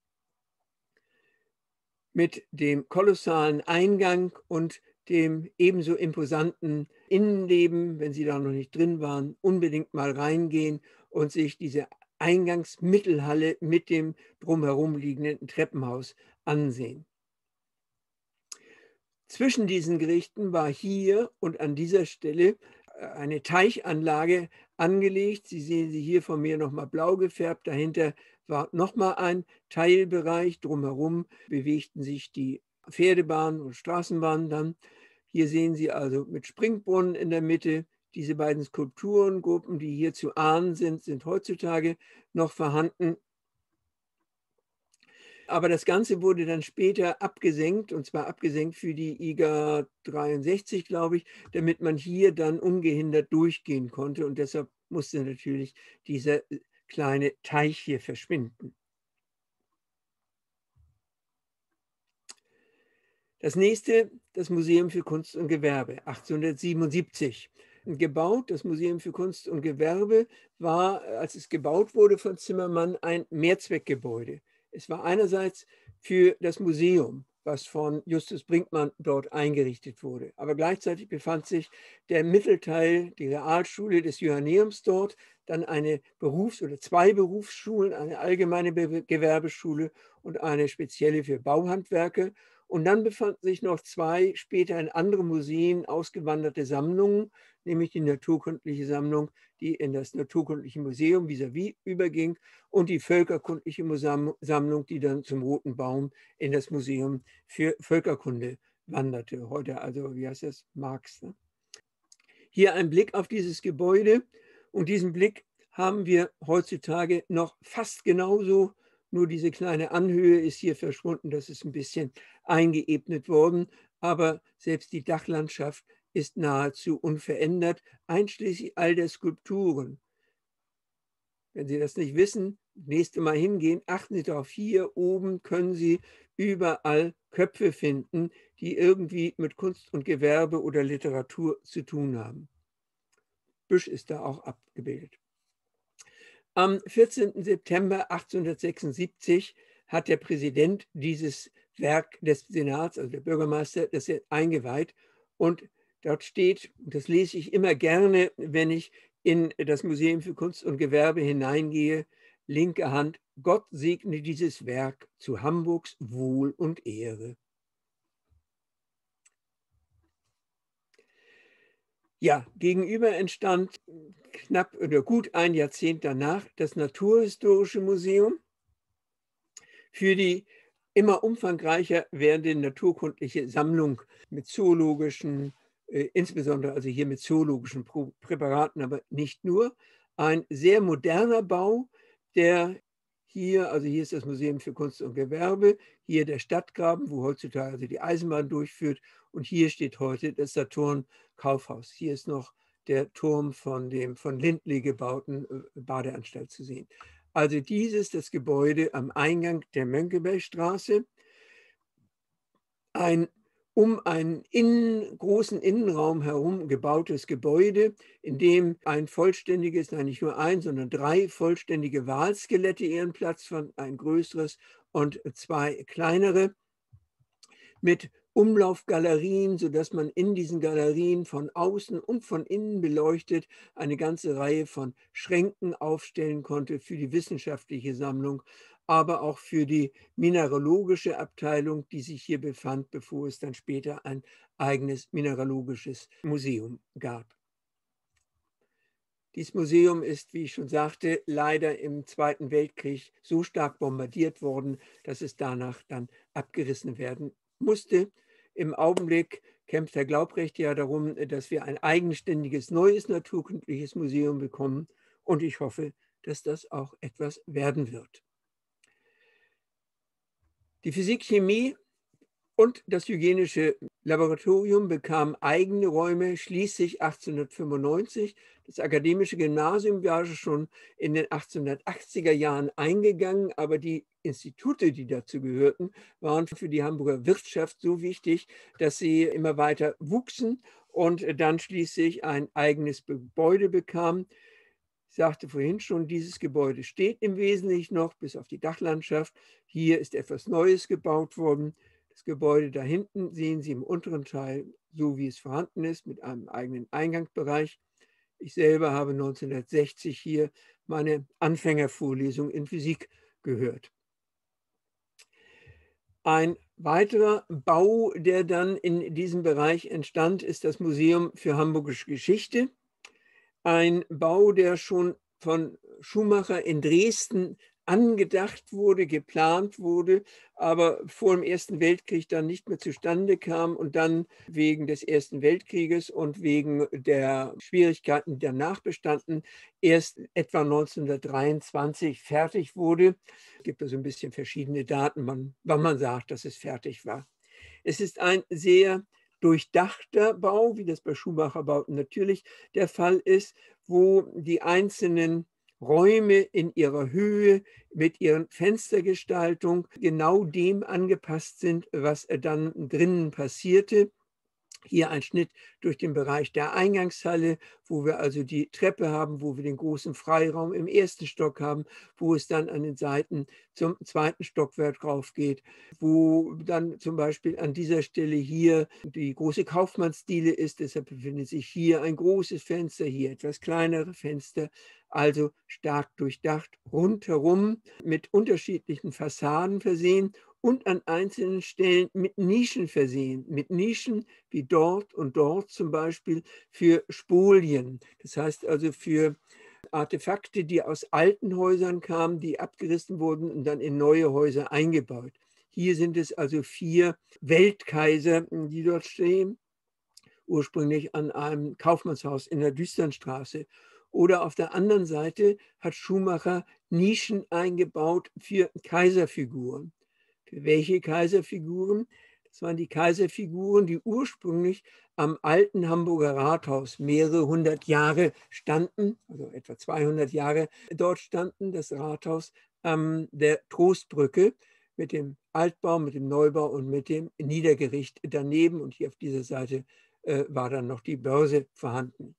A: mit dem kolossalen Eingang und dem ebenso imposanten Innenleben. Wenn Sie da noch nicht drin waren, unbedingt mal reingehen und sich diese Eingangsmittelhalle mit dem drumherum liegenden Treppenhaus ansehen. Zwischen diesen Gerichten war hier und an dieser Stelle eine Teichanlage angelegt. Sie sehen sie hier von mir nochmal blau gefärbt. Dahinter war nochmal ein Teilbereich. Drumherum bewegten sich die Pferdebahnen und Straßenbahnen dann. Hier sehen Sie also mit Springbrunnen in der Mitte. Diese beiden Skulpturengruppen, die hier zu ahnen sind, sind heutzutage noch vorhanden. Aber das Ganze wurde dann später abgesenkt, und zwar abgesenkt für die IGA 63, glaube ich, damit man hier dann ungehindert durchgehen konnte. Und deshalb musste natürlich dieser kleine Teich hier verschwinden. Das nächste, das Museum für Kunst und Gewerbe, 1877. Gebaut, das Museum für Kunst und Gewerbe war, als es gebaut wurde von Zimmermann, ein Mehrzweckgebäude. Es war einerseits für das Museum, was von Justus Brinkmann dort eingerichtet wurde. Aber gleichzeitig befand sich der Mittelteil, die Realschule des Johanneums dort, dann eine oder 2 Berufsschulen, eine allgemeine Gewerbeschule und eine spezielle für Bauhandwerker. Und dann befanden sich noch 2 später in andere Museen ausgewanderte Sammlungen, nämlich die Naturkundliche Sammlung, die in das Naturkundliche Museum vis-à-vis überging, und die Völkerkundliche Sammlung, die dann zum Roten Baum in das Museum für Völkerkunde wanderte. Heute also, wie heißt das, Marx. Ne? Hier ein Blick auf dieses Gebäude, und diesen Blick haben wir heutzutage noch fast genauso. Nur diese kleine Anhöhe ist hier verschwunden, das ist ein bisschen eingeebnet worden, aber selbst die Dachlandschaft ist nahezu unverändert, einschließlich all der Skulpturen. Wenn Sie das nicht wissen, nächste Mal hingehen, achten Sie darauf, hier oben können Sie überall Köpfe finden, die irgendwie mit Kunst und Gewerbe oder Literatur zu tun haben. Büsch ist da auch abgebildet. Am 14. September 1876 hat der Präsident dieses Werk des Senats, also der Bürgermeister, das eingeweiht. Und dort steht, das lese ich immer gerne, wenn ich in das Museum für Kunst und Gewerbe hineingehe, linke Hand: Gott segne dieses Werk zu Hamburgs Wohl und Ehre. Ja, gegenüber entstand knapp oder gut ein Jahrzehnt danach das Naturhistorische Museum für die immer umfangreicher werdende naturkundliche Sammlung mit zoologischen, insbesondere also hier mit zoologischen Präparaten, aber nicht nur. Ein sehr moderner Bau, der hier, also hier ist das Museum für Kunst und Gewerbe, hier der Stadtgraben, wo heutzutage also die Eisenbahn durchführt, und hier steht heute das Saturn-Kaufhaus. Hier ist noch der Turm von dem von Lindley gebauten Badeanstalt zu sehen. Also das Gebäude am Eingang der Mönckebergstraße, ein um einen großen Innenraum herum gebautes Gebäude, in dem ein vollständiges, nein, nicht nur ein, sondern 3 vollständige Walskelette ihren Platz fanden, ein größeres und 2 kleinere, mit Umlaufgalerien, sodass man in diesen Galerien von außen und von innen beleuchtet eine ganze Reihe von Schränken aufstellen konnte für die wissenschaftliche Sammlung, aber auch für die mineralogische Abteilung, die sich hier befand, bevor es dann später ein eigenes mineralogisches Museum gab. Dieses Museum ist, wie ich schon sagte, leider im Zweiten Weltkrieg so stark bombardiert worden, dass es danach dann abgerissen werden musste. Im Augenblick kämpft Herr Glaubrecht ja darum, dass wir ein eigenständiges neues naturkundliches Museum bekommen. Und ich hoffe, dass das auch etwas werden wird. Die Physik, Chemie und das hygienische Laboratorium bekamen eigene Räume schließlich 1895. Das akademische Gymnasium war schon in den 1880er Jahren eingegangen, aber die Institute, die dazu gehörten, waren für die Hamburger Wirtschaft so wichtig, dass sie immer weiter wuchsen und dann schließlich ein eigenes Gebäude bekamen. Ich sagte vorhin schon, dieses Gebäude steht im Wesentlichen noch, bis auf die Dachlandschaft. Hier ist etwas Neues gebaut worden. Das Gebäude da hinten sehen Sie im unteren Teil, so wie es vorhanden ist, mit einem eigenen Eingangsbereich. Ich selber habe 1960 hier meine Anfängervorlesung in Physik gehört. Ein weiterer Bau, der dann in diesem Bereich entstand, ist das Museum für Hamburgische Geschichte. Ein Bau, der schon von Schumacher in Dresden angedacht wurde, geplant wurde, aber vor dem Ersten Weltkrieg dann nicht mehr zustande kam und dann wegen des Ersten Weltkrieges und wegen der Schwierigkeiten, die danach bestanden, erst etwa 1923 fertig wurde. Es gibt also ein bisschen verschiedene Daten, wann man sagt, dass es fertig war. Es ist ein sehr durchdachter Bau, wie das bei Schumacher-Bauten natürlich der Fall ist, wo die einzelnen Räume in ihrer Höhe mit ihren Fenstergestaltung genau dem angepasst sind, was dann drinnen passierte. Hier ein Schnitt durch den Bereich der Eingangshalle, wo wir also die Treppe haben, wo wir den großen Freiraum im ersten Stock haben, wo es dann an den Seiten zum zweiten Stockwerk raufgeht, wo dann zum Beispiel an dieser Stelle hier die große Kaufmannsdiele ist. Deshalb befindet sich hier ein großes Fenster, hier etwas kleinere Fenster, also stark durchdacht, rundherum mit unterschiedlichen Fassaden versehen und an einzelnen Stellen mit Nischen versehen, mit Nischen wie dort und dort zum Beispiel für Spolien. Das heißt also für Artefakte, die aus alten Häusern kamen, die abgerissen wurden und dann in neue Häuser eingebaut. Hier sind es also 4 Weltkaiser, die dort stehen, ursprünglich an einem Kaufmannshaus in der Düsternstraße. Oder auf der anderen Seite hat Schumacher Nischen eingebaut für Kaiserfiguren. Für welche Kaiserfiguren? Das waren die Kaiserfiguren, die ursprünglich am alten Hamburger Rathaus mehrere hundert Jahre standen, also etwa 200 Jahre dort standen, das Rathaus der Trostbrücke mit dem Altbau, mit dem Neubau und mit dem Niedergericht daneben. Und hier auf dieser Seite war dann noch die Börse vorhanden.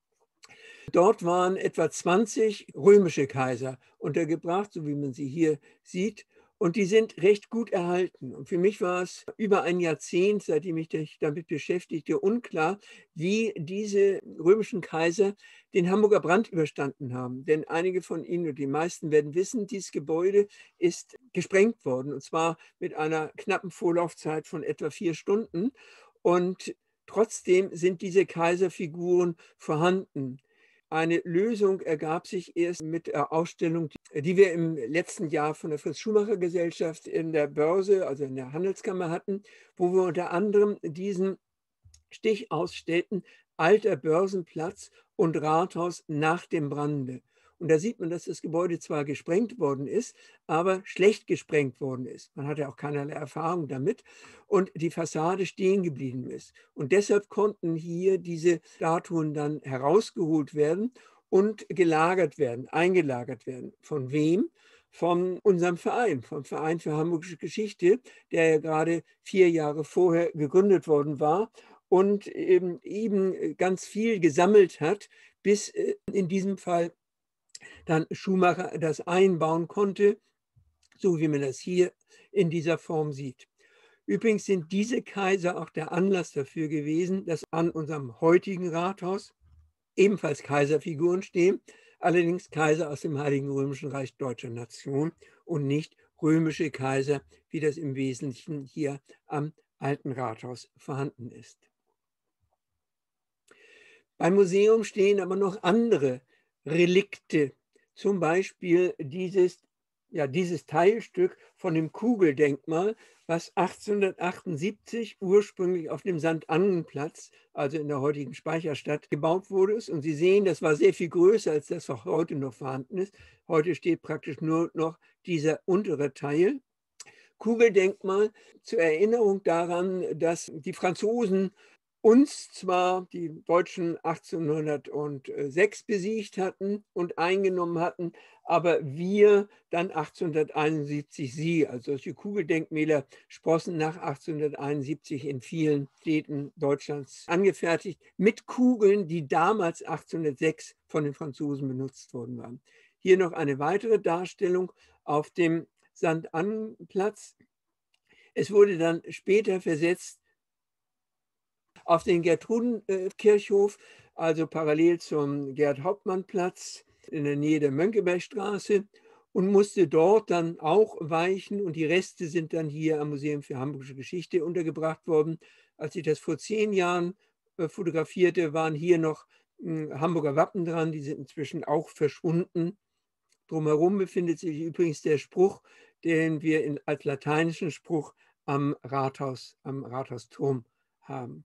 A: Dort waren etwa 20 römische Kaiser untergebracht, so wie man sie hier sieht. Und die sind recht gut erhalten. Und für mich war es über ein Jahrzehnt, seitdem ich mich damit beschäftigte, unklar, wie diese römischen Kaiser den Hamburger Brand überstanden haben. Denn einige von Ihnen oder die meisten werden wissen, dieses Gebäude ist gesprengt worden. Und zwar mit einer knappen Vorlaufzeit von etwa 4 Stunden. Und trotzdem sind diese Kaiserfiguren vorhanden. Eine Lösung ergab sich erst mit der Ausstellung, die wir im letzten Jahr von der Fritz-Schumacher-Gesellschaft in der Börse, also in der Handelskammer hatten, wo wir unter anderem diesen Stich ausstellten: alter Börsenplatz und Rathaus nach dem Brande. Und da sieht man, dass das Gebäude zwar gesprengt worden ist, aber schlecht gesprengt worden ist. Man hatte auch keinerlei Erfahrung damit und die Fassade stehen geblieben ist. Und deshalb konnten hier diese Statuen dann herausgeholt werden und gelagert werden, eingelagert werden. Von wem? Von unserem Verein, vom Verein für Hamburgische Geschichte, der ja gerade 4 Jahre vorher gegründet worden war und eben ganz viel gesammelt hat, bis in diesem Fall dann Schumacher das einbauen konnte, so wie man das hier in dieser Form sieht. Übrigens sind diese Kaiser auch der Anlass dafür gewesen, dass an unserem heutigen Rathaus ebenfalls Kaiserfiguren stehen, allerdings Kaiser aus dem Heiligen Römischen Reich Deutscher Nation und nicht römische Kaiser, wie das im Wesentlichen hier am Alten Rathaus vorhanden ist. Beim Museum stehen aber noch andere Relikte, zum Beispiel dieses ja, dieses Teilstück von dem Kugeldenkmal, was 1878 ursprünglich auf dem St. Annenplatz, also in der heutigen Speicherstadt, gebaut wurde. Und Sie sehen, das war sehr viel größer als das, was heute noch vorhanden ist. Heute steht praktisch nur noch dieser untere Teil. Kugeldenkmal zur Erinnerung daran, dass die Franzosen uns zwar, die Deutschen, 1806 besiegt hatten und eingenommen hatten, aber wir dann 1871 sie. Also solche Kugeldenkmäler sprossen nach 1871 in vielen Städten Deutschlands angefertigt, mit Kugeln, die damals 1806 von den Franzosen benutzt worden waren. Hier noch eine weitere Darstellung auf dem St. Annenplatz. Es wurde dann später versetzt auf den Gertrudenkirchhof, also parallel zum Gerd-Hauptmann-Platz in der Nähe der Mönckebergstraße, und musste dort dann auch weichen. Und die Reste sind dann hier am Museum für Hamburgische Geschichte untergebracht worden. Als ich das vor 10 Jahren fotografierte, waren hier noch Hamburger Wappen dran. Die sind inzwischen auch verschwunden. Drumherum befindet sich übrigens der Spruch, den wir als lateinischen Spruch am Rathausturm haben.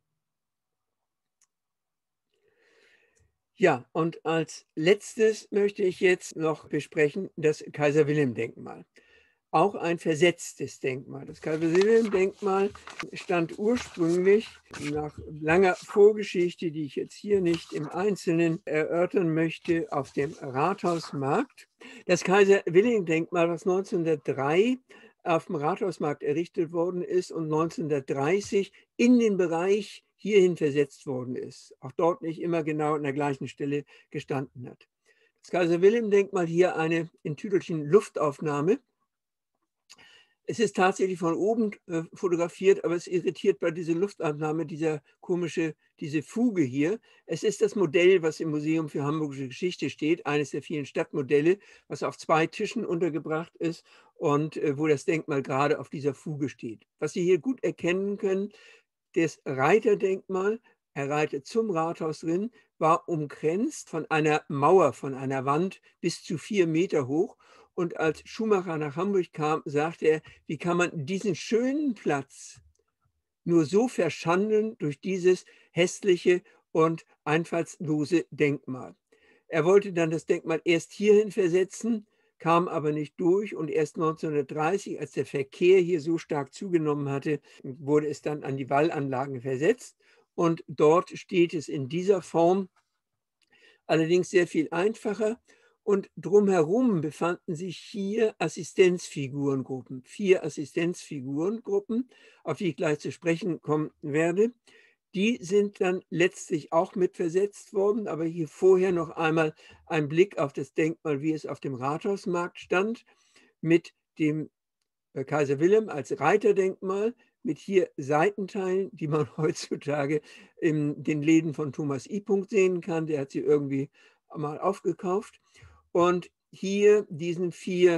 A: Ja, und als letztes möchte ich jetzt noch besprechen das Kaiser-Wilhelm-Denkmal. Auch ein versetztes Denkmal. Das Kaiser-Wilhelm-Denkmal stand ursprünglich nach langer Vorgeschichte, die ich jetzt hier nicht im Einzelnen erörtern möchte, auf dem Rathausmarkt. Das Kaiser-Wilhelm-Denkmal, was 1903 auf dem Rathausmarkt errichtet worden ist und 1930 in den Bereich hierhin versetzt worden ist. Auch dort nicht immer genau an der gleichen Stelle gestanden hat. Das Kaiser-Wilhelm-Denkmal, hier eine in Tüdelchen Luftaufnahme. Es ist tatsächlich von oben fotografiert, aber es irritiert bei dieser Luftaufnahme diese Fuge hier. Es ist das Modell, was im Museum für Hamburgische Geschichte steht, eines der vielen Stadtmodelle, was auf 2 Tischen untergebracht ist und wo das Denkmal gerade auf dieser Fuge steht. Was Sie hier gut erkennen können, das Reiterdenkmal, er reitet zum Rathaus drin, war umkränzt von einer Mauer, von einer Wand bis zu 4 Meter hoch. Und als Schumacher nach Hamburg kam, sagte er, wie kann man diesen schönen Platz nur so verschandeln durch dieses hässliche und einfallslose Denkmal. Er wollte dann das Denkmal erst hierhin versetzen, kam aber nicht durch, und erst 1930, als der Verkehr hier so stark zugenommen hatte, wurde es dann an die Wallanlagen versetzt, und dort steht es in dieser Form, allerdings sehr viel einfacher. Und drumherum befanden sich hier Assistenzfigurengruppen, 4 Assistenzfigurengruppen, auf die ich gleich zu sprechen kommen werde. Die sind dann letztlich auch mit versetzt worden, aber hier vorher noch einmal ein Blick auf das Denkmal, wie es auf dem Rathausmarkt stand, mit dem Kaiser Wilhelm als Reiterdenkmal, mit hier Seitenteilen, die man heutzutage in den Läden von Thomas I. sehen kann. Der hat sie irgendwie mal aufgekauft. Und hier diesen 4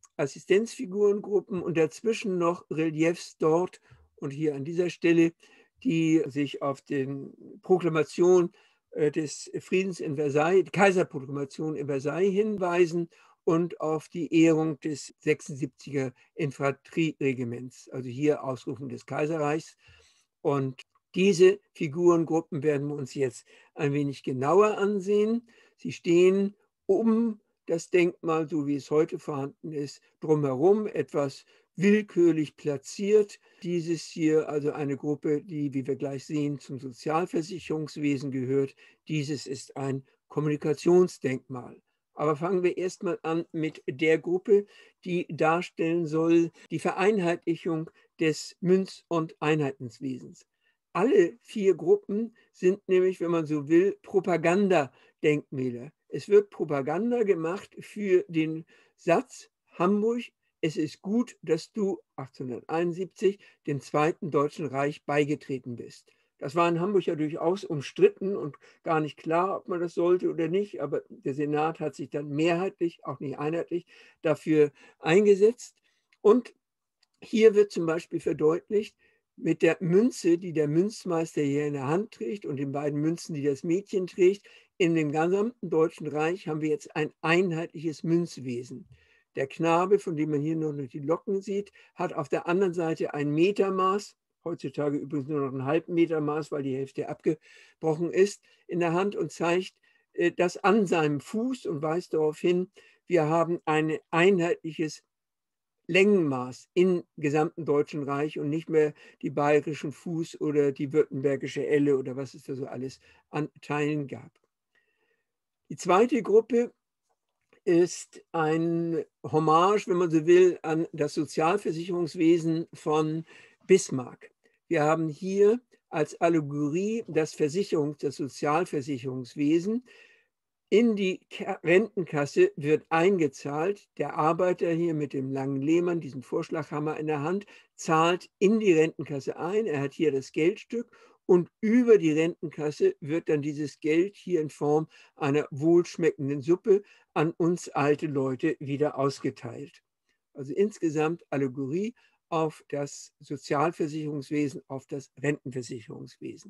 A: Assistenzfigurengruppen und dazwischen noch Reliefs dort und hier an dieser Stelle, die sich auf die Proklamation des Friedens in Versailles, die Kaiserproklamation in Versailles hinweisen und auf die Ehrung des 76er Infanterieregiments, also hier Ausrufung des Kaiserreichs. Und diese Figurengruppen werden wir uns jetzt ein wenig genauer ansehen. Sie stehen um das Denkmal, so wie es heute vorhanden ist, drumherum, etwas willkürlich platziert. Dieses hier, also eine Gruppe, die, wie wir gleich sehen, zum Sozialversicherungswesen gehört. Dieses ist ein Kommunikationsdenkmal. Aber fangen wir erstmal an mit der Gruppe, die darstellen soll die Vereinheitlichung des Münz- und Einheitenswesens. Alle 4 Gruppen sind nämlich, wenn man so will, Propagandadenkmäler. Es wird Propaganda gemacht für den Satz: Hamburg, es ist gut, dass du 1871 dem Zweiten Deutschen Reich beigetreten bist. Das war in Hamburg ja durchaus umstritten und gar nicht klar, ob man das sollte oder nicht. Aber der Senat hat sich dann mehrheitlich, auch nicht einheitlich, dafür eingesetzt. Und hier wird zum Beispiel verdeutlicht, mit der Münze, die der Münzmeister hier in der Hand trägt, und den beiden Münzen, die das Mädchen trägt, in dem gesamten Deutschen Reich haben wir jetzt ein einheitliches Münzwesen. Der Knabe, von dem man hier nur noch die Locken sieht, hat auf der anderen Seite ein Metermaß, heutzutage übrigens nur noch ein Halbmetermaß, weil die Hälfte abgebrochen ist, in der Hand und zeigt das an seinem Fuß und weist darauf hin, wir haben ein einheitliches Längenmaß im gesamten Deutschen Reich und nicht mehr die bayerischen Fuß oder die württembergische Elle oder was es da so alles an Teilen gab. Die zweite Gruppe ist ein Hommage, wenn man so will, an das Sozialversicherungswesen von Bismarck. Wir haben hier als Allegorie das Sozialversicherungswesen. In die Rentenkasse wird eingezahlt. Der Arbeiter hier mit dem langen Lehmann, diesem Vorschlaghammer in der Hand, zahlt in die Rentenkasse ein. Er hat hier das Geldstück und über die Rentenkasse wird dann dieses Geld hier in Form einer wohlschmeckenden Suppe an uns alte Leute wieder ausgeteilt. Also insgesamt Allegorie auf das Sozialversicherungswesen, auf das Rentenversicherungswesen.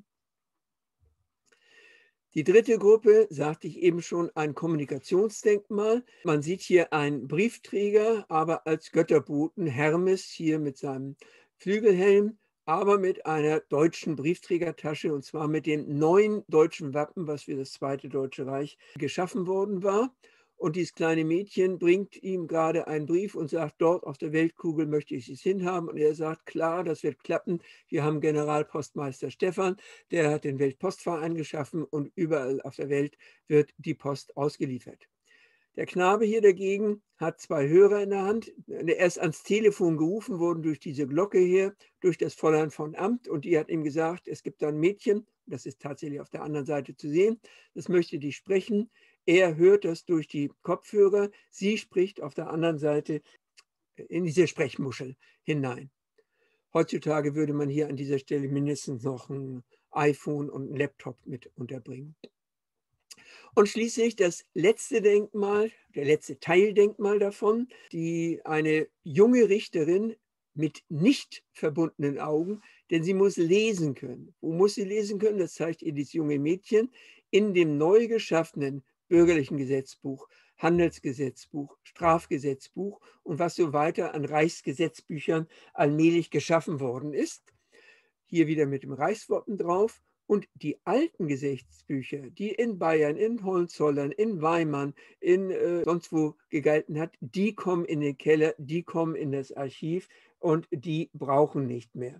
A: Die dritte Gruppe, sagte ich eben schon, ein Kommunikationsdenkmal. Man sieht hier einen Briefträger, aber als Götterboten Hermes hier mit seinem Flügelhelm, aber mit einer deutschen Briefträgertasche, und zwar mit dem neuen deutschen Wappen, was für das Zweite Deutsche Reich geschaffen worden war. Und dieses kleine Mädchen bringt ihm gerade einen Brief und sagt, dort auf der Weltkugel möchte ich es hinhaben. Und er sagt, klar, das wird klappen. Wir haben Generalpostmeister Stephan, der hat den Weltpostverein geschaffen und überall auf der Welt wird die Post ausgeliefert. Der Knabe hier dagegen hat zwei Hörer in der Hand. Er ist ans Telefon gerufen worden durch diese Glocke hier, durch das Fräulein von Amt. Und die hat ihm gesagt, es gibt da ein Mädchen, das ist tatsächlich auf der anderen Seite zu sehen, das möchte dich sprechen. Er hört das durch die Kopfhörer. Sie spricht auf der anderen Seite in diese Sprechmuschel hinein. Heutzutage würde man hier an dieser Stelle mindestens noch ein iPhone und einen Laptop mit unterbringen. Und schließlich das letzte Denkmal, der letzte Teildenkmal davon, eine junge Richterin mit nicht verbundenen Augen, denn sie muss lesen können. Wo muss sie lesen können? Das zeigt ihr dieses junge Mädchen in dem neu geschaffenen bürgerlichen Gesetzbuch, Handelsgesetzbuch, Strafgesetzbuch und was so weiter an Reichsgesetzbüchern allmählich geschaffen worden ist. Hier wieder mit dem Reichswappen drauf. Und die alten Gesetzbücher, die in Bayern, in Hohenzollern, in Weimar, sonst wo gegalten hat, die kommen in den Keller, die kommen in das Archiv und die brauchen nicht mehr.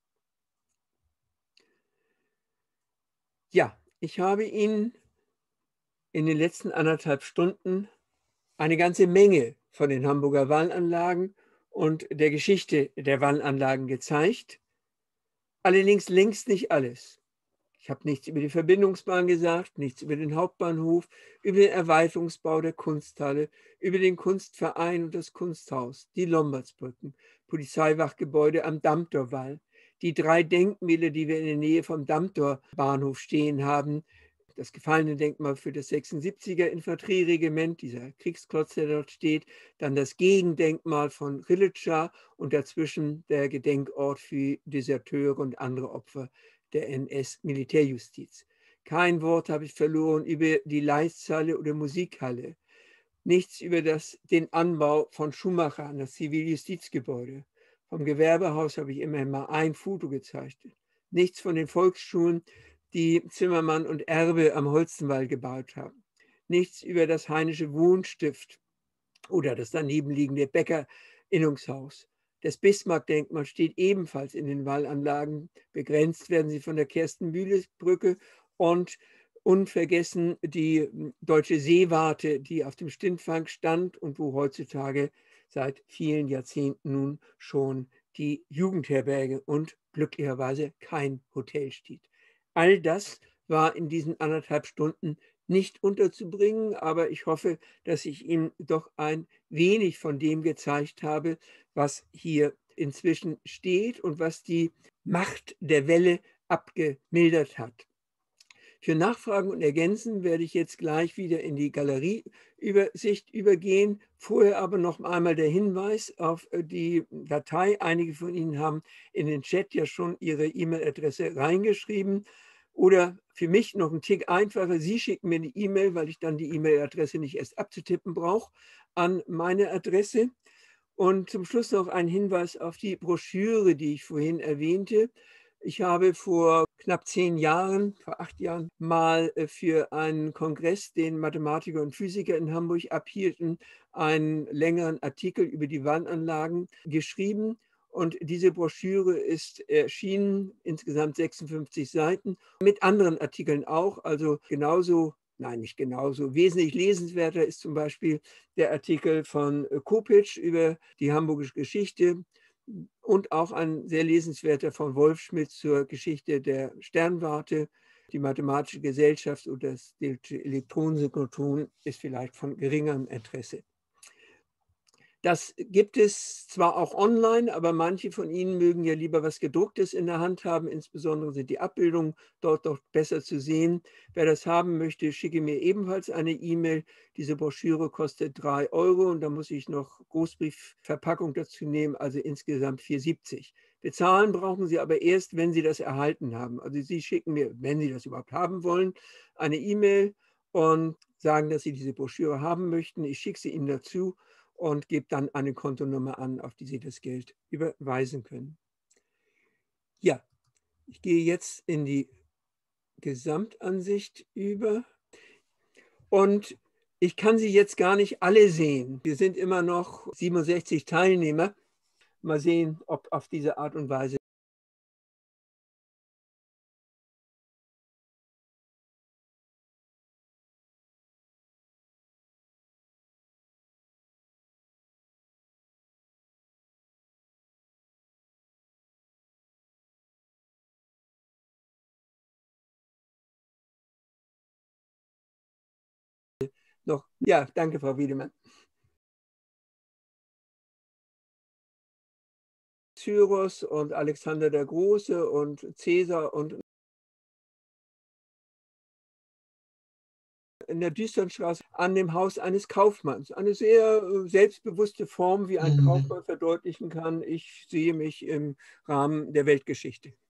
A: Ja, ich habe Ihnen in den letzten 1,5 Stunden eine ganze Menge von den Hamburger Wallanlagen und der Geschichte der Wallanlagen gezeigt. Allerdings längst nicht alles. Ich habe nichts über die Verbindungsbahn gesagt, nichts über den Hauptbahnhof, über den Erweiterungsbau der Kunsthalle, über den Kunstverein und das Kunsthaus, die Lombardsbrücken, Polizeiwachgebäude am Dammtorwall, die 3 Denkmäler, die wir in der Nähe vom Dammtor-Bahnhof stehen haben, das Gefallenendenkmal für das 76er Infanterieregiment, dieser Kriegsklotz, der dort steht, dann das Gegendenkmal von Rilitscha und dazwischen der Gedenkort für Deserteure und andere Opfer der NS-Militärjustiz. Kein Wort habe ich verloren über die Leisthalle oder Musikhalle. Nichts über den Anbau von Schumacher an das Ziviljustizgebäude. Vom Gewerbehaus habe ich immerhin mal ein Foto gezeichnet. Nichts von den Volksschulen, die Zimmermann und Erbe am Holstenwall gebaut haben. Nichts über das Heinische Wohnstift oder das daneben liegende Bäcker-Innungshaus. Das Bismarck-Denkmal steht ebenfalls in den Wallanlagen. Begrenzt werden sie von der Kerstenbühle-Brücke und unvergessen die Deutsche Seewarte, die auf dem Stintfang stand und wo heutzutage seit vielen Jahrzehnten nun schon die Jugendherberge und glücklicherweise kein Hotel steht. All das war in diesen 1,5 Stunden nicht unterzubringen, aber ich hoffe, dass ich Ihnen doch ein wenig von dem gezeigt habe, was hier inzwischen steht und was die Macht der Welle abgemildert hat. Für Nachfragen und Ergänzen werde ich jetzt gleich wieder in die Galerieübersicht übergehen. Vorher aber noch einmal der Hinweis auf die Datei. Einige von Ihnen haben in den Chat ja schon ihre E-Mail-Adresse reingeschrieben. Oder für mich noch ein Tick einfacher, Sie schicken mir eine E-Mail, weil ich dann die E-Mail-Adresse nicht erst abzutippen brauche, an meine Adresse. Und zum Schluss noch ein Hinweis auf die Broschüre, die ich vorhin erwähnte. Ich habe vor knapp 10 Jahren, vor 8 Jahren, mal für einen Kongress, den Mathematiker und Physiker in Hamburg abhielten, einen längeren Artikel über die Warnanlagen geschrieben. Und diese Broschüre ist erschienen, insgesamt 56 Seiten, mit anderen Artikeln auch, also genauso, nein, nicht genauso, wesentlich lesenswerter ist zum Beispiel der Artikel von Kopitsch über die hamburgische Geschichte und auch ein sehr lesenswerter von Wolfschmidt zur Geschichte der Sternwarte. Die Mathematische Gesellschaft oder das Elektronensynchrotron ist vielleicht von geringerem Interesse. Das gibt es zwar auch online, aber manche von Ihnen mögen ja lieber was Gedrucktes in der Hand haben. Insbesondere sind die Abbildungen dort doch besser zu sehen. Wer das haben möchte, schicke mir ebenfalls eine E-Mail. Diese Broschüre kostet 3 Euro und da muss ich noch Großbriefverpackung dazu nehmen, also insgesamt 4,70. Bezahlen brauchen Sie aber erst, wenn Sie das erhalten haben. Also Sie schicken mir, wenn Sie das überhaupt haben wollen, eine E-Mail und sagen, dass Sie diese Broschüre haben möchten. Ich schicke sie Ihnen dazu und gebe dann eine Kontonummer an, auf die Sie das Geld überweisen können. Ja, ich gehe jetzt in die Gesamtansicht über und ich kann sie jetzt gar nicht alle sehen. Wir sind immer noch 67 Teilnehmer. Mal sehen, ob auf diese Art und Weise noch. Ja, danke, Frau Wiedemann. Cyrus und Alexander der Große und Cäsar und in der Düsternstraße an dem Haus eines Kaufmanns. Eine sehr selbstbewusste Form, wie ein Kaufmann verdeutlichen kann, ich sehe mich im Rahmen der Weltgeschichte.